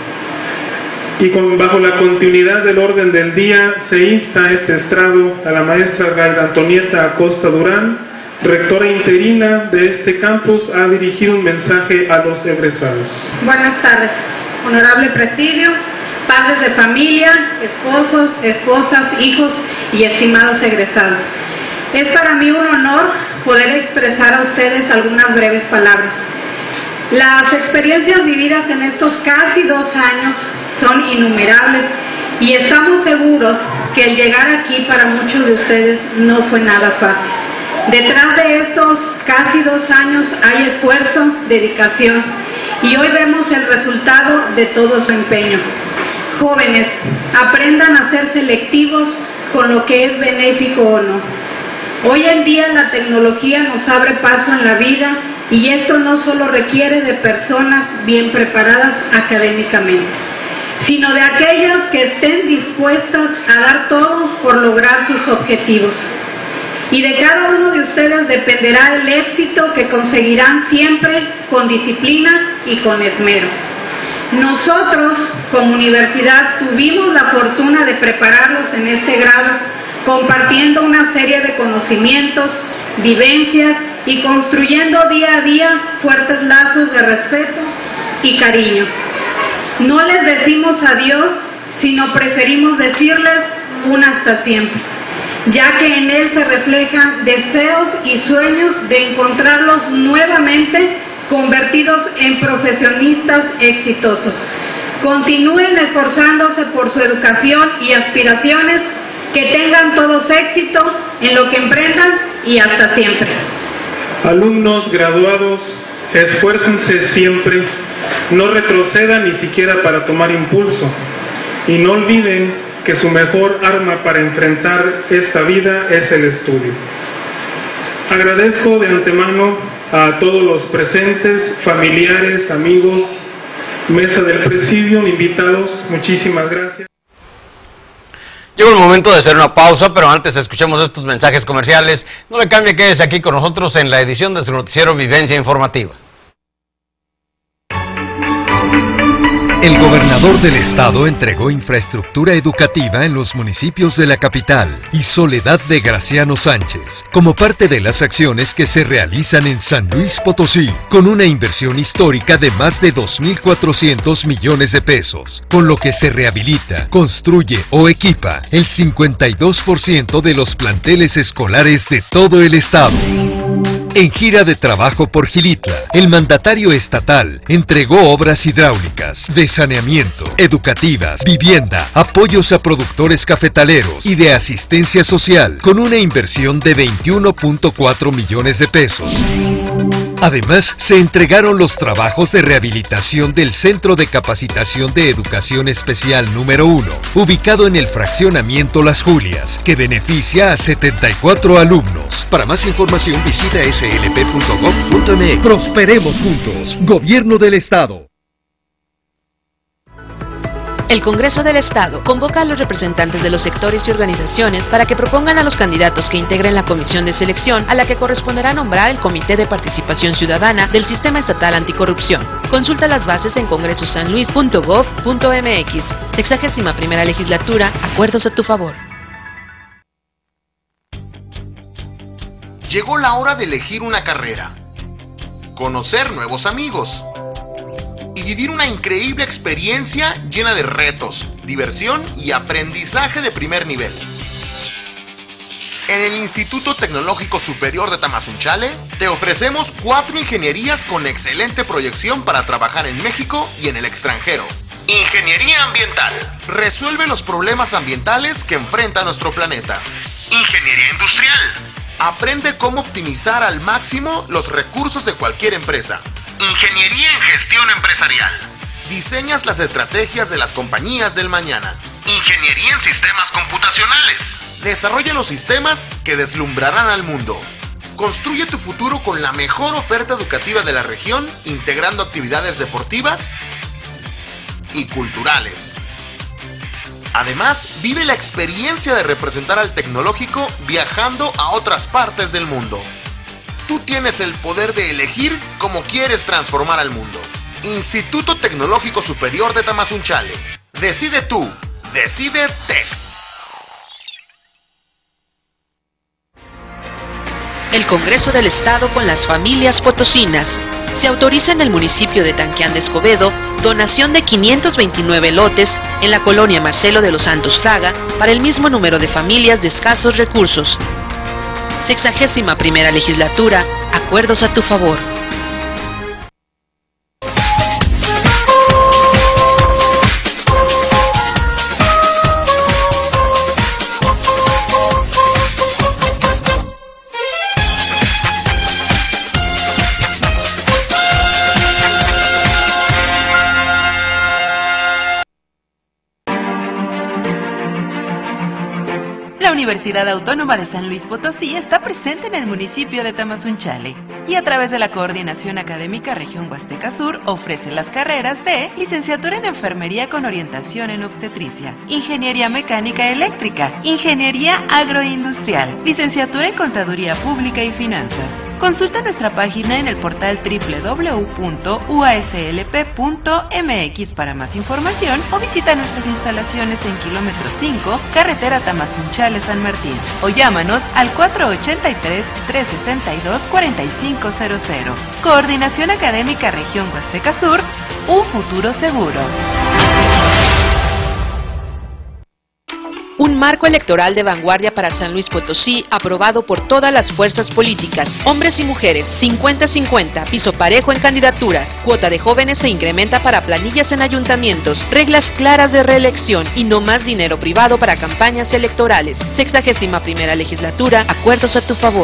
y con, bajo la continuidad del orden del día, se insta a este estrado a la maestra Gaida Antonieta Acosta Durán, rectora interina de este campus, a dirigir un mensaje a los egresados. Buenas tardes, honorable presidio, padres de familia, esposos, esposas, hijos y estimados egresados. Es para mí un honor poder expresar a ustedes algunas breves palabras. Las experiencias vividas en estos casi dos años son innumerables y estamos seguros que el llegar aquí para muchos de ustedes no fue nada fácil. Detrás de estos casi dos años hay esfuerzo, dedicación, y hoy vemos el resultado de todo su empeño. Jóvenes, aprendan a ser selectivos con lo que es benéfico o no. Hoy en día la tecnología nos abre paso en la vida y esto no solo requiere de personas bien preparadas académicamente, sino de aquellas que estén dispuestas a dar todo por lograr sus objetivos. Y de cada uno de ustedes dependerá el éxito que conseguirán siempre con disciplina y con esmero. Nosotros, como universidad, tuvimos la fortuna de prepararlos en este grado, compartiendo una serie de conocimientos, vivencias y construyendo día a día fuertes lazos de respeto y cariño. No les decimos adiós, sino preferimos decirles un hasta siempre, ya que en él se reflejan deseos y sueños de encontrarlos nuevamente convertidos en profesionistas exitosos. Continúen esforzándose por su educación y aspiraciones, que tengan todos éxito en lo que emprendan y hasta siempre. Alumnos graduados, esfuércense siempre, no retrocedan ni siquiera para tomar impulso, y no olviden que su mejor arma para enfrentar esta vida es el estudio. Agradezco de antemano a todos los presentes, familiares, amigos, mesa del presidio, invitados, muchísimas gracias. Llegó el momento de hacer una pausa, pero antes escuchemos estos mensajes comerciales. No le cambie, quédese aquí con nosotros en la edición de su noticiero Vivencia Informativa. El gobernador del estado entregó infraestructura educativa en los municipios de la capital y Soledad de Graciano Sánchez, como parte de las acciones que se realizan en San Luis Potosí, con una inversión histórica de más de dos mil cuatrocientos millones de pesos, con lo que se rehabilita, construye o equipa el cincuenta y dos por ciento de los planteles escolares de todo el estado. En gira de trabajo por Xilitla, el mandatario estatal entregó obras hidráulicas, de saneamiento, educativas, vivienda, apoyos a productores cafetaleros y de asistencia social, con una inversión de veintiuno punto cuatro millones de pesos. Además, se entregaron los trabajos de rehabilitación del Centro de Capacitación de Educación Especial número uno, ubicado en el fraccionamiento Las Julias, que beneficia a setenta y cuatro alumnos. Para más información visita ese ele pe punto gob punto eme equis. Prosperemos juntos. Gobierno del Estado. El Congreso del Estado convoca a los representantes de los sectores y organizaciones para que propongan a los candidatos que integren la comisión de selección a la que corresponderá nombrar el Comité de Participación Ciudadana del Sistema Estatal Anticorrupción. Consulta las bases en congreso san luis punto gob punto eme equis. Sexagésima primera legislatura, acuerdos a tu favor. Llegó la hora de elegir una carrera, conocer nuevos amigos y vivir una increíble experiencia llena de retos, diversión y aprendizaje de primer nivel. En el Instituto Tecnológico Superior de Tamazunchale te ofrecemos cuatro ingenierías con excelente proyección para trabajar en México y en el extranjero. Ingeniería ambiental. Resuelve los problemas ambientales que enfrenta nuestro planeta. Ingeniería industrial. Aprende cómo optimizar al máximo los recursos de cualquier empresa. Ingeniería en gestión empresarial. Diseñas las estrategias de las compañías del mañana. Ingeniería en sistemas computacionales. Desarrolla los sistemas que deslumbrarán al mundo. Construye tu futuro con la mejor oferta educativa de la región, integrando actividades deportivas y culturales. Además, vive la experiencia de representar al tecnológico viajando a otras partes del mundo. Tú tienes el poder de elegir cómo quieres transformar al mundo. Instituto Tecnológico Superior de Tamazunchale. Decide tú. Decide Tech. El Congreso del Estado con las familias potosinas. Se autoriza en el municipio de Tanquián de Escobedo donación de quinientos veintinueve lotes en la colonia Marcelo de los Santos Fraga para el mismo número de familias de escasos recursos. Sexagésima primera legislatura, acuerdos a tu favor. La Universidad Autónoma de San Luis Potosí está presente en el municipio de Tamazunchale y a través de la Coordinación Académica Región Huasteca Sur ofrece las carreras de Licenciatura en Enfermería con orientación en Obstetricia, Ingeniería Mecánica Eléctrica, Ingeniería Agroindustrial, Licenciatura en Contaduría Pública y Finanzas. Consulta nuestra página en el portal doble u doble u doble u punto u a s l p punto m x para más información o visita nuestras instalaciones en kilómetro cinco, carretera Tamazunchale San Martín, o llámanos al cuatro ochenta y tres, trescientos sesenta y dos, cuarenta y cinco cero cero. Coordinación Académica Región Huasteca Sur, un futuro seguro. Un marco electoral de vanguardia para San Luis Potosí, aprobado por todas las fuerzas políticas. Hombres y mujeres, cincuenta cincuenta, piso parejo en candidaturas. Cuota de jóvenes se incrementa para planillas en ayuntamientos. Reglas claras de reelección y no más dinero privado para campañas electorales. Sexagésima primera legislatura, acuerdos a tu favor.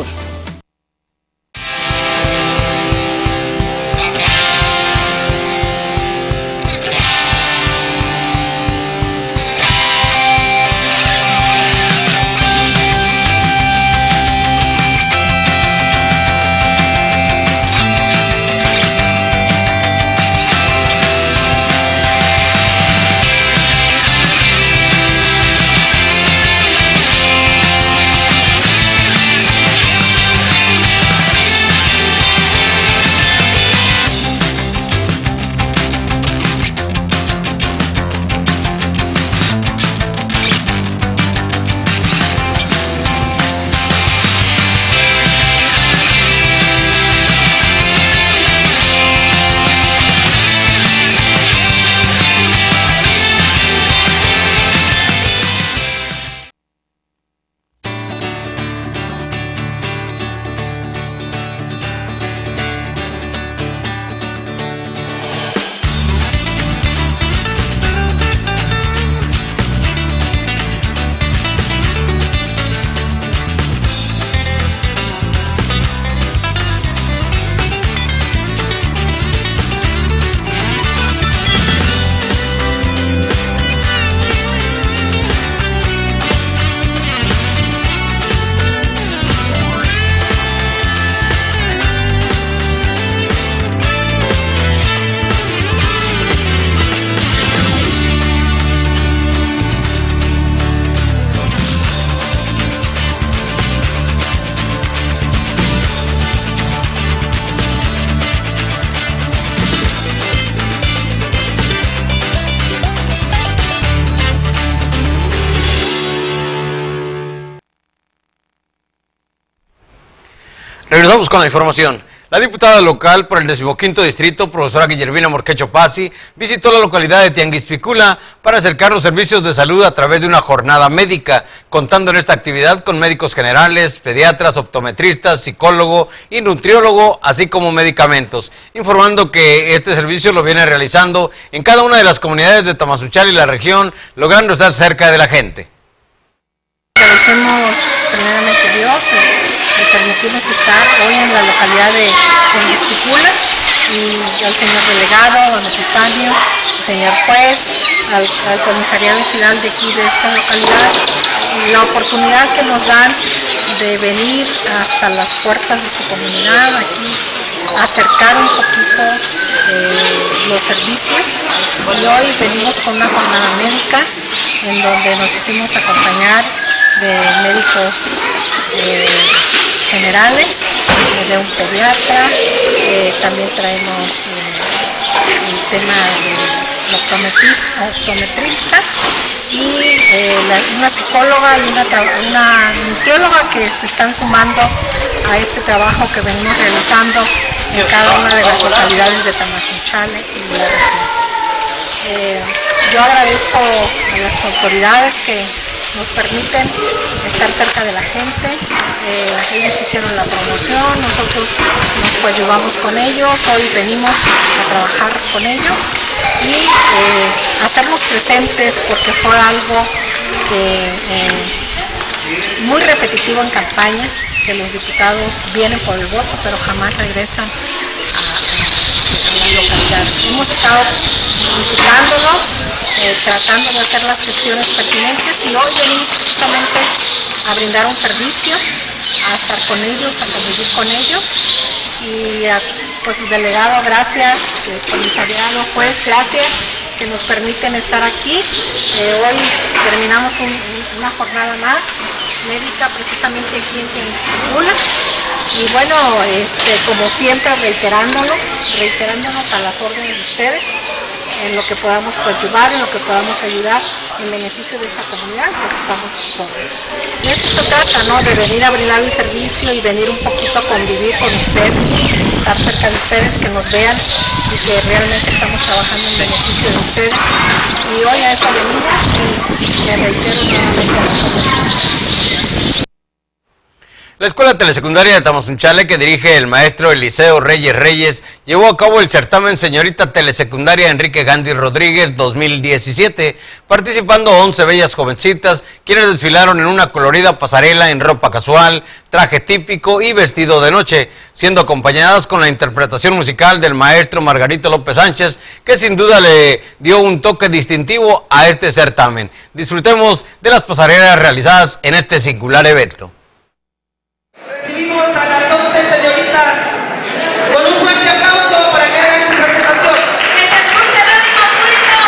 Regresamos con la información. La diputada local por el decimoquinto distrito, profesora Guillermina Morquecho Pasi, visitó la localidad de Tianguispicula para acercar los servicios de salud a través de una jornada médica, contando en esta actividad con médicos generales, pediatras, optometristas, psicólogo y nutriólogo, así como medicamentos, informando que este servicio lo viene realizando en cada una de las comunidades de Tamazunchale y la región, logrando estar cerca de la gente. Agradecemos primeramente a Dios de permitirnos estar hoy en la localidad de Tianguispicula y al señor delegado, don Epifanio, al señor juez, al, al comisariado general de aquí de esta localidad, y la oportunidad que nos dan de venir hasta las puertas de su comunidad, aquí acercar un poquito eh, los servicios, y hoy venimos con una jornada médica en donde nos hicimos acompañar de médicos eh, generales, eh, de un pediatra, eh, también traemos eh, el tema de optometrista, optometrista y eh, la, una psicóloga y una, una nutrióloga que se están sumando a este trabajo que venimos realizando en cada una de las localidades de Tamazunchale y la región. Eh, yo agradezco a las autoridades que nos permiten estar cerca de la gente. Eh, ellos hicieron la promoción, nosotros nos coadyuvamos con ellos, hoy venimos a trabajar con ellos y eh, hacernos presentes, porque fue algo que, eh, muy repetitivo en campaña, que los diputados vienen por el voto pero jamás regresan a, a las localidades. Hemos estado visitándolos, eh, tratando de hacer las gestiones pertinentes, y hoy venimos precisamente a brindar un servicio, a estar con ellos, a convivir con ellos. Y a, pues delegado, gracias, eh, comisariado, juez, gracias, que nos permiten estar aquí. Eh, hoy terminamos un, una jornada más médica precisamente aquí en Tlaxcala. Y bueno, este, como siempre, reiterándonos, reiterándonos a las órdenes de ustedes, en lo que podamos coadyuvar, en lo que podamos ayudar en beneficio de esta comunidad, pues estamos a sus órdenes. De eso se trata, ¿no? De venir a brindar el servicio y venir un poquito a convivir con ustedes, estar cerca de ustedes, que nos vean y que realmente estamos trabajando en beneficio de ustedes. Y hoy a eso venimos y me reitero nuevamente. La Escuela Telesecundaria de Tamazunchale, que dirige el maestro Eliseo Reyes Reyes, llevó a cabo el certamen Señorita Telesecundaria Enrique Gandhi Rodríguez dos mil diecisiete, participando once bellas jovencitas, quienes desfilaron en una colorida pasarela en ropa casual, traje típico y vestido de noche, siendo acompañadas con la interpretación musical del maestro Margarito López Sánchez, que sin duda le dio un toque distintivo a este certamen. Disfrutemos de las pasarelas realizadas en este singular evento. Recibimos a las once señoritas con un fuerte aplauso para que hagan su presentación. ¡Que se escuche el ánimo público!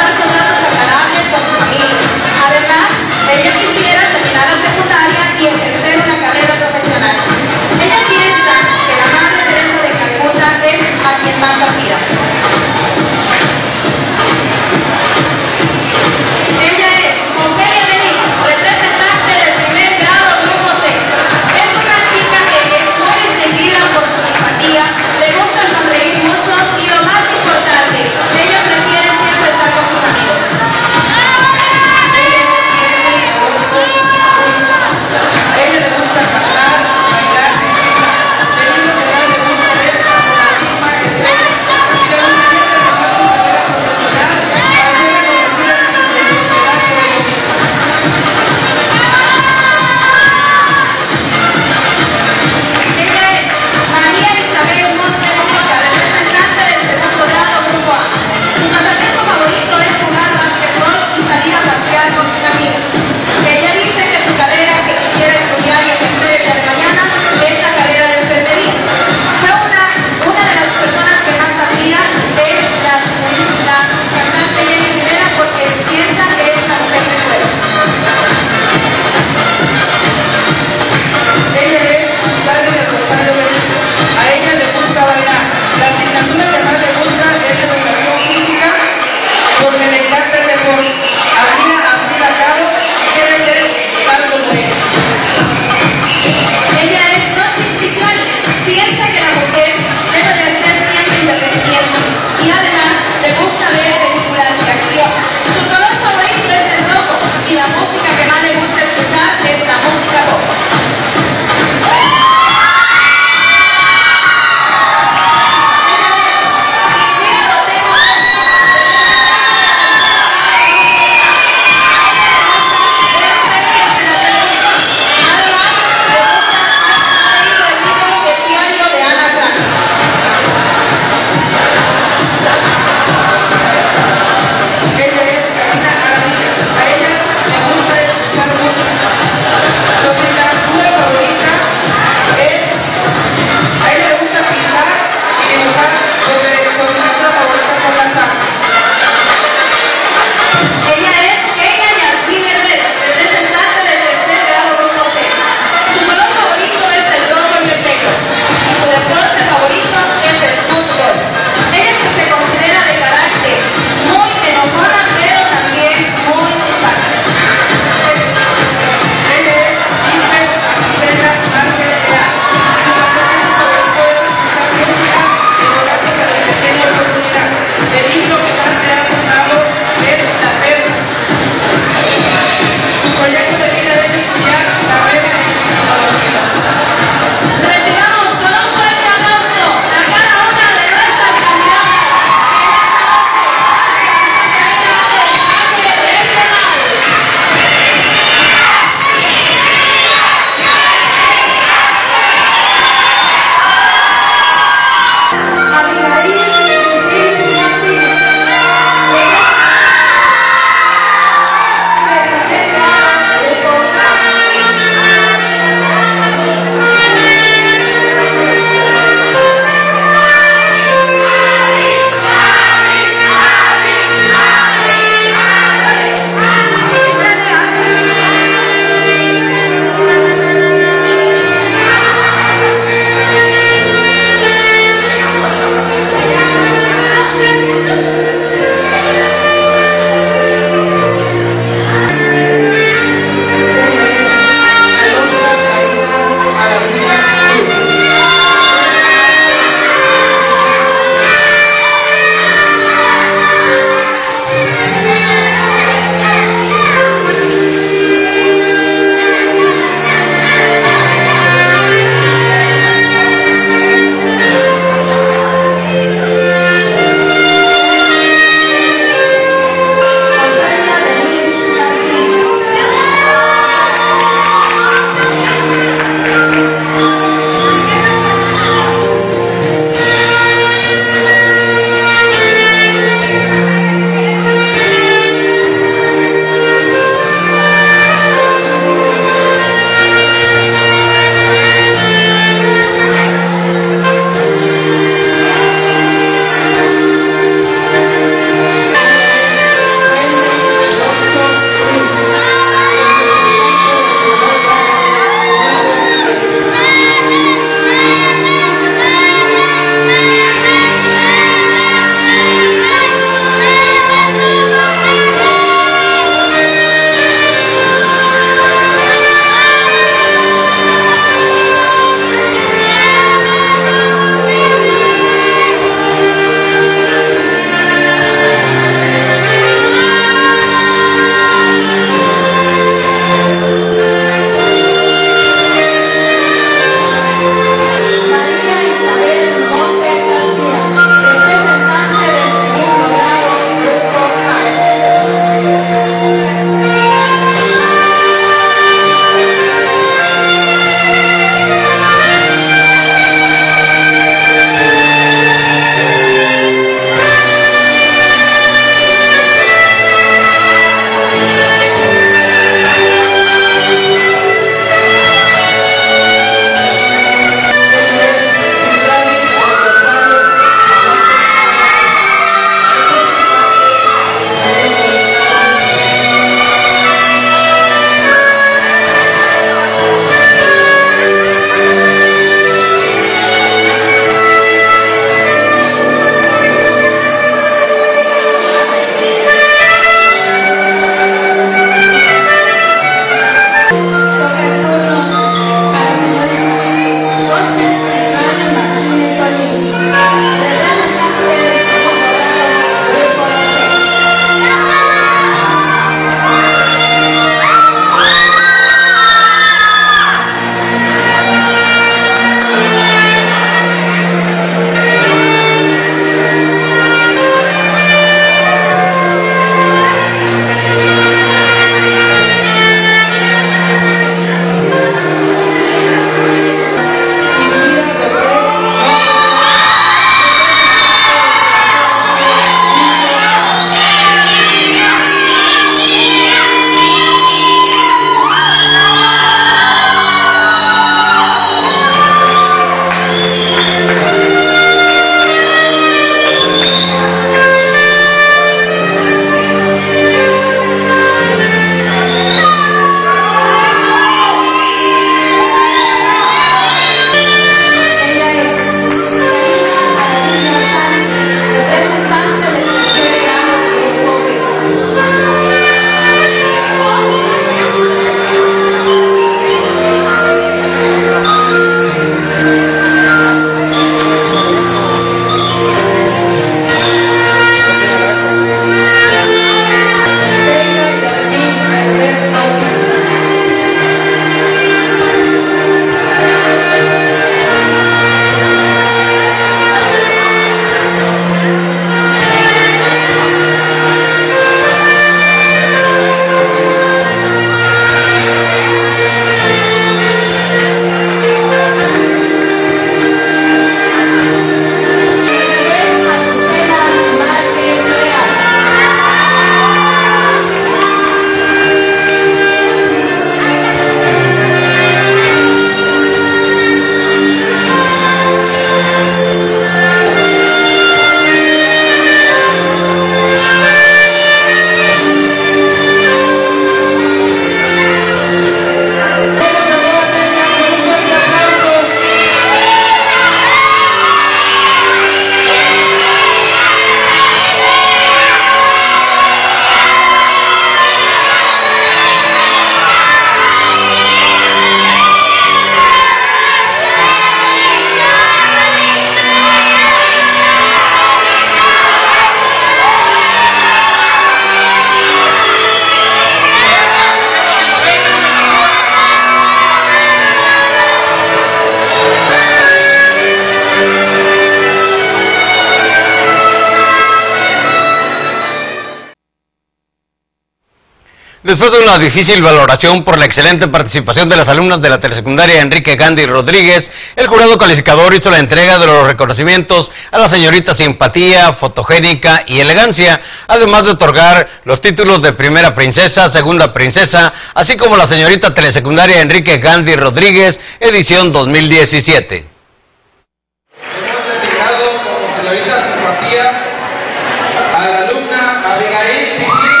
Después de una difícil valoración por la excelente participación de las alumnas de la telesecundaria Enrique Gandhi Rodríguez, el jurado calificador hizo la entrega de los reconocimientos a la señorita Simpatía, Fotogénica y Elegancia, además de otorgar los títulos de Primera Princesa, Segunda Princesa, así como la señorita telesecundaria Enrique Gandhi Rodríguez, edición dos mil diecisiete. Hemos entregado como señorita Simpatía a la alumna Abigail Piquín.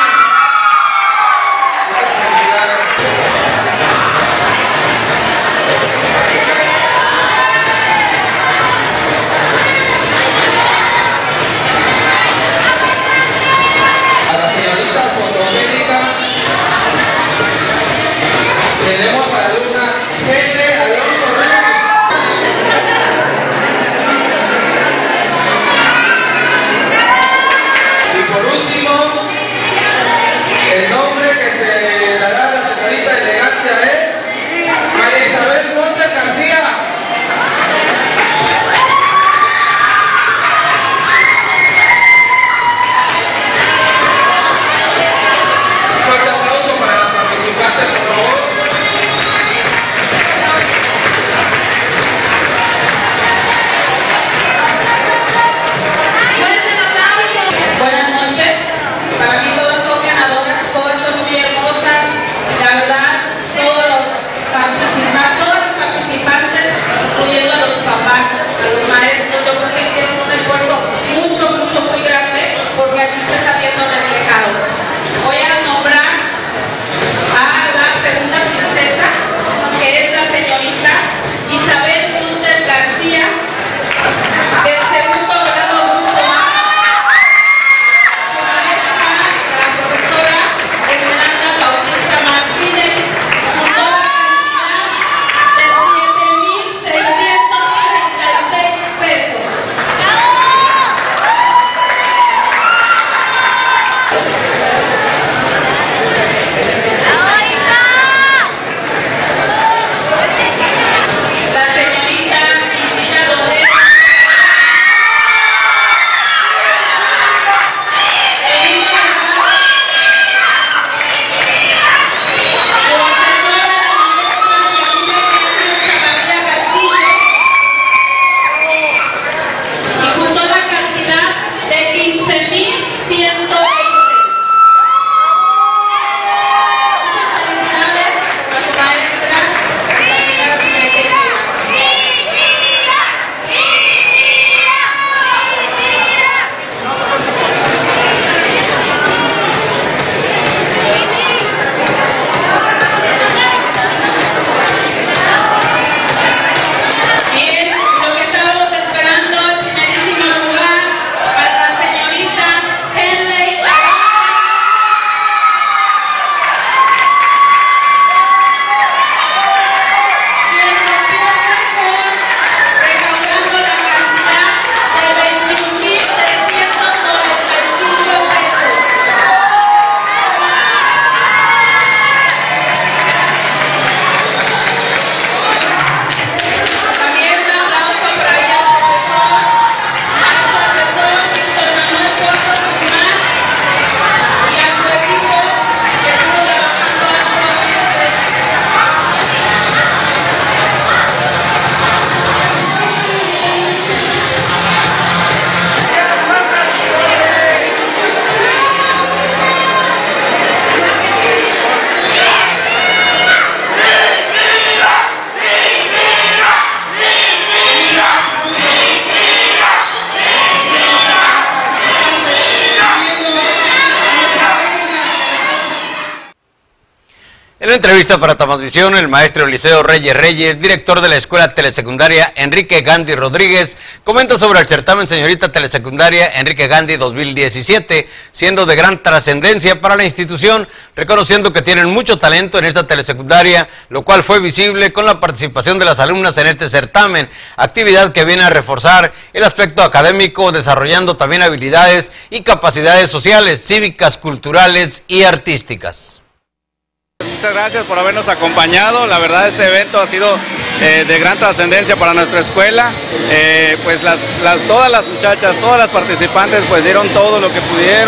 Tenemos a la alumna Henle Alonso Reyes. Y por último, el nombre que se dará a la señorita Elegancia es María Isabel Montes García. Un fuerte aplauso para los participantes, por favor. Buenas noches, para mí todas son ganadoras, todas son muy hermosas, la verdad, todos los participantes, todos los participantes, incluyendo a los papás, a los maestros, yo creo que hicieron un esfuerzo mucho, mucho, muy grande, porque así se está viendo reflejado. Voy a nombrar a la segunda princesa, que es la señorita Isabel Montes García, del segundo grado grupo A. Esmeralda Bautista Martínez, con toda cantidad de siete mil seiscientos treinta y seis pesos. La señorita Cristina López. Y juntó la cantidad de quince mil ciento veinte. Muchas felicidades a su maestra y también a la señorita. Bien, lo que estábamos esperando, el primerísimo lugar para la señorita Henley Alonso. Quien rompió el récord, recaudando la cantidad de veintiún mil trescientos noventa y cinco pesos. También un aplauso para el profesor, a su asesor, Víctor Manuel Cortos Guzmán, y a su equipo que estuvo trabajando arduamente. En una entrevista para Tamasvisión, el maestro Eliseo Reyes Reyes, director de la Escuela Telesecundaria Enrique Gandhi Rodríguez, comenta sobre el certamen Señorita Telesecundaria Enrique Gandhi dos mil diecisiete, siendo de gran trascendencia para la institución, reconociendo que tienen mucho talento en esta telesecundaria, lo cual fue visible con la participación de las alumnas en este certamen, actividad que viene a reforzar el aspecto académico, desarrollando también habilidades y capacidades sociales, cívicas, culturales y artísticas. Muchas gracias por habernos acompañado. La verdad, este evento ha sido eh, de gran trascendencia para nuestra escuela. Eh, pues las, las, todas las muchachas, todas las participantes pues dieron todo lo que pudieron.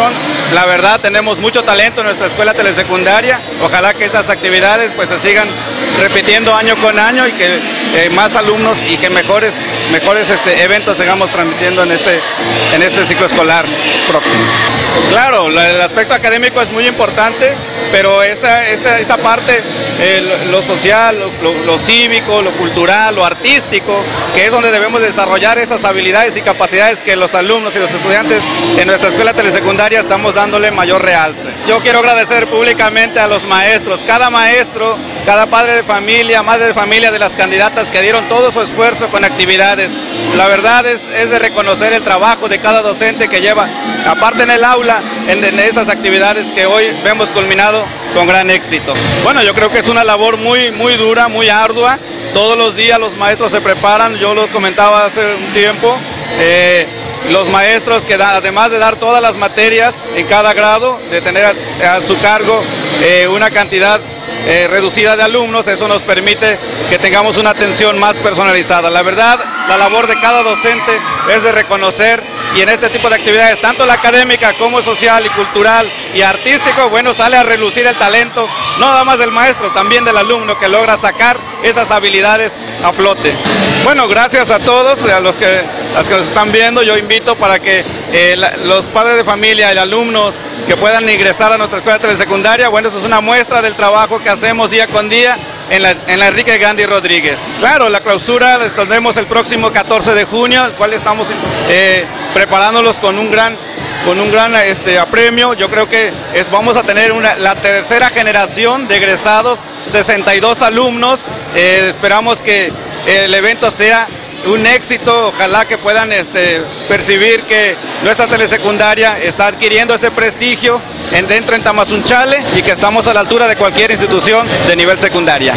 la verdad tenemos mucho talento en nuestra escuela telesecundaria, ojalá que estas actividades pues se sigan repitiendo año con año y que eh, más alumnos y que mejores, mejores este, eventos sigamos transmitiendo en este, en este ciclo escolar próximo. Claro, el aspecto académico es muy importante, pero esta, esta, esta parte, eh, lo, lo social, lo, lo, lo cívico, lo cultural, lo artístico, que es donde debemos desarrollar esas habilidades y capacidades que los alumnos y los estudiantes en nuestra escuela telesecundaria estamos dándole mayor realce. Yo quiero agradecer públicamente a los maestros, cada maestro, cada padre de familia, madre de familia de las candidatas que dieron todo su esfuerzo con actividades. La verdad es, es de reconocer el trabajo de cada docente que lleva, aparte en el aula, en, en estas actividades que hoy vemos culminado con gran éxito. Bueno, yo creo que es una labor muy, muy dura, muy ardua. Todos los días los maestros se preparan, yo lo comentaba hace un tiempo, eh, los maestros que da, además de dar todas las materias en cada grado, de tener a, a su cargo eh, una cantidad eh, reducida de alumnos, eso nos permite que tengamos una atención más personalizada. La verdad, la labor de cada docente es de reconocer, y en este tipo de actividades, tanto la académica como social y cultural y artístico, bueno, sale a relucir el talento, no nada más del maestro, también del alumno que logra sacar esas habilidades a flote. Bueno, gracias a todos, a los que, a los que nos están viendo, yo invito para que eh, la, los padres de familia y alumnos que puedan ingresar a nuestra escuela telesecundaria, bueno, eso es una muestra del trabajo que hacemos día con día en la, en la Enrique Gandhi Rodríguez. Claro, la clausura la tendremos el próximo catorce de junio, el cual estamos eh, preparándolos con un gran, con un gran este, apremio. Yo creo que es, vamos a tener una, la tercera generación de egresados, sesenta y dos alumnos. Eh, esperamos que el evento sea un éxito, ojalá que puedan este, percibir que nuestra telesecundaria está adquiriendo ese prestigio en, dentro en Tamazunchale y que estamos a la altura de cualquier institución de nivel secundaria.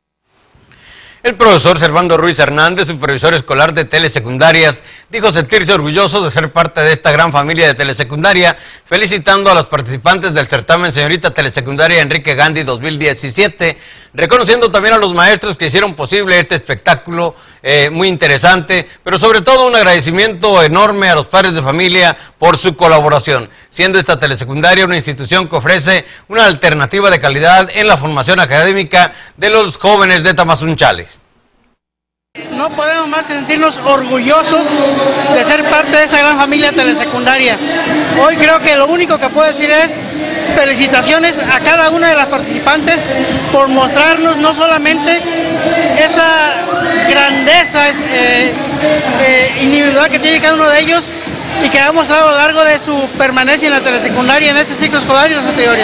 El profesor Servando Ruiz Hernández, supervisor escolar de telesecundarias, dijo sentirse orgulloso de ser parte de esta gran familia de telesecundaria, felicitando a los participantes del certamen Señorita Telesecundaria Enrique Gandhi dos mil diecisiete, reconociendo también a los maestros que hicieron posible este espectáculo eh, muy interesante, pero sobre todo un agradecimiento enorme a los padres de familia por su colaboración, siendo esta telesecundaria una institución que ofrece una alternativa de calidad en la formación académica de los jóvenes de Tamazunchale. No podemos más que sentirnos orgullosos de ser parte de esa gran familia telesecundaria. Hoy creo que lo único que puedo decir es felicitaciones a cada una de las participantes por mostrarnos no solamente esa grandeza eh, eh, individual que tiene cada uno de ellos y que ha mostrado a lo largo de su permanencia en la telesecundaria en este ciclo escolar y los anteriores.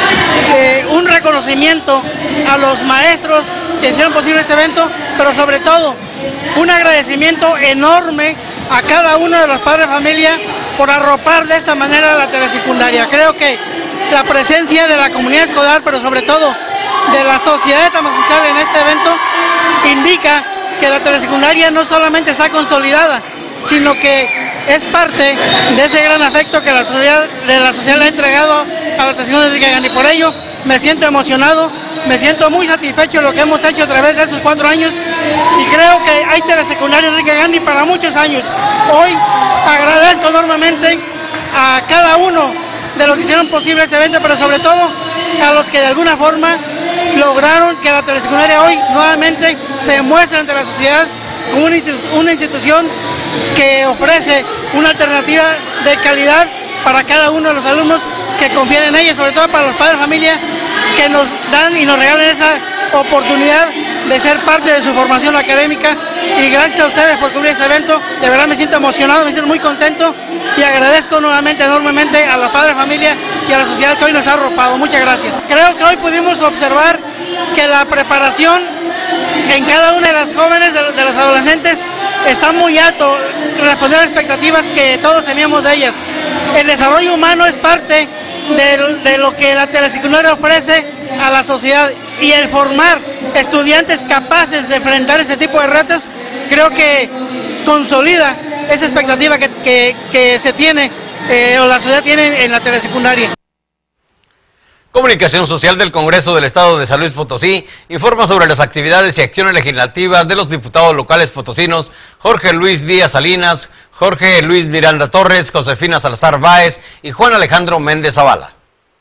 Eh, un reconocimiento a los maestros que hicieron posible este evento, pero sobre todo un agradecimiento enorme a cada uno de los padres de familia por arropar de esta manera la telesecundaria. Creo que la presencia de la comunidad escolar, pero sobre todo de la sociedad de Tamazunchale en este evento, indica que la telesecundaria no solamente está consolidada, sino que es parte de ese gran afecto que la sociedad, de la sociedad le ha entregado a la telesecundaria Enrique Gandhi. Por ello, me siento emocionado, me siento muy satisfecho de lo que hemos hecho a través de estos cuatro años y creo que hay telesecundaria Enrique Gandhi para muchos años. Hoy agradezco enormemente a cada uno de los que hicieron posible este evento, pero sobre todo a los que de alguna forma lograron que la telesecundaria hoy nuevamente se muestre ante la sociedad como una institución que ofrece una alternativa de calidad para cada uno de los alumnos que confían en ella, sobre todo para los padres de familia que nos dan y nos regalan esa oportunidad de ser parte de su formación académica. Y gracias a ustedes por cubrir este evento, de verdad me siento emocionado, me siento muy contento y agradezco nuevamente enormemente a los padres de familia y a la sociedad que hoy nos ha arropado. Muchas gracias. Creo que hoy pudimos observar que la preparación en cada una de las jóvenes, de, de los adolescentes, está muy alto, responder a las expectativas que todos teníamos de ellas. El desarrollo humano es parte de, de lo que la telesecundaria ofrece a la sociedad y el formar estudiantes capaces de enfrentar ese tipo de retos, creo que consolida esa expectativa que, que, que se tiene eh, o la sociedad tiene en la telesecundaria. Comunicación Social del Congreso del Estado de San Luis Potosí informa sobre las actividades y acciones legislativas de los diputados locales potosinos Jorge Luis Díaz Salinas, Jorge Luis Miranda Torres, Josefina Salazar Báez y Juan Alejandro Méndez Zavala.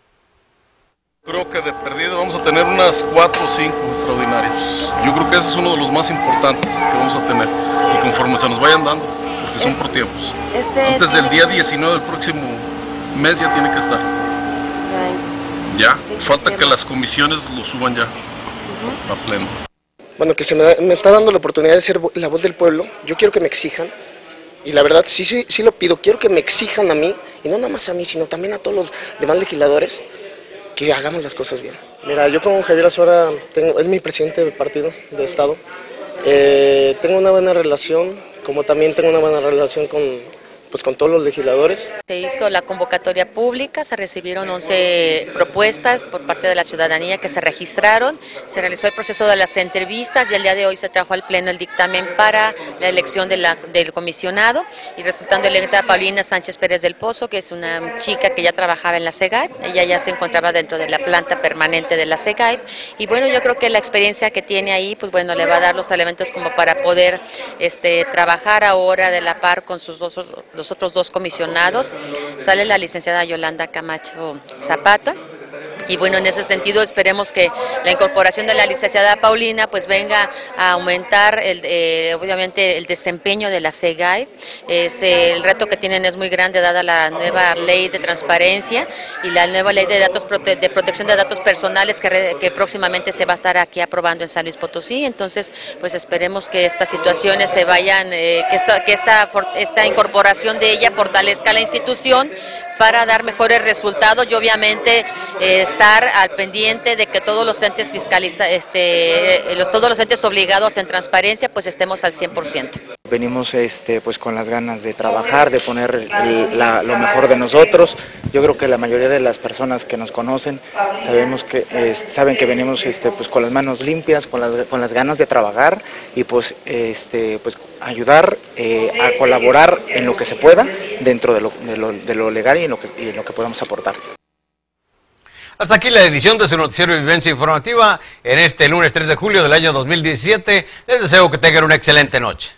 Creo que de perdido vamos a tener unas cuatro o cinco extraordinarias. Yo creo que ese es uno de los más importantes que vamos a tener. Y conforme se nos vayan dando, porque son por tiempos. Este... Antes del día diecinueve del próximo mes ya tiene que estar. Ya, falta que las comisiones lo suban ya a pleno. Bueno, que se me, da, me está dando la oportunidad de ser la voz del pueblo. Yo quiero que me exijan. Y la verdad, sí, sí, sí lo pido. Quiero que me exijan a mí, y no nada más a mí, sino también a todos los demás legisladores, que hagamos las cosas bien. Mira, yo con Javier Azuara, tengo, es mi presidente del partido, de Estado. Eh, tengo una buena relación, como también tengo una buena relación con, pues, con todos los legisladores. Se hizo la convocatoria pública, se recibieron once propuestas por parte de la ciudadanía que se registraron, se realizó el proceso de las entrevistas y el día de hoy se trajo al pleno el dictamen para la elección de la, del comisionado y resultando electa Paulina Sánchez Pérez del Pozo, que es una chica que ya trabajaba en la SEGAIP, ella ya se encontraba dentro de la planta permanente de la SEGAIP y bueno, yo creo que la experiencia que tiene ahí, pues bueno, le va a dar los elementos como para poder este, trabajar ahora de la par con sus dos los otros dos comisionados. Sale la licenciada Yolanda Camacho Zapata y bueno, en ese sentido esperemos que la incorporación de la licenciada Paulina pues venga a aumentar el, eh, obviamente el desempeño de la SEGAIP. Este, el reto que tienen es muy grande dada la nueva ley de transparencia y la nueva ley de datos prote de protección de datos personales que, re que próximamente se va a estar aquí aprobando en San Luis Potosí. Entonces pues esperemos que estas situaciones se vayan, eh, que, esta, que esta, esta incorporación de ella fortalezca la institución para dar mejores resultados y obviamente eh, estar al pendiente de que todos los entes fiscaliza, este, los, todos los entes obligados en transparencia pues estemos al cien por ciento. Venimos este, pues con las ganas de trabajar, de poner el, la, lo mejor de nosotros. Yo creo que la mayoría de las personas que nos conocen sabemos que eh, saben que venimos este, pues con las manos limpias, con las, con las ganas de trabajar y pues, este, pues ayudar eh, a colaborar en lo que se pueda dentro de lo, de lo, de lo legal y en lo que, y en lo que podamos aportar. Hasta aquí la edición de su noticiero Vivencia Informativa en este lunes tres de julio del año dos mil diecisiete. Les deseo que tengan una excelente noche.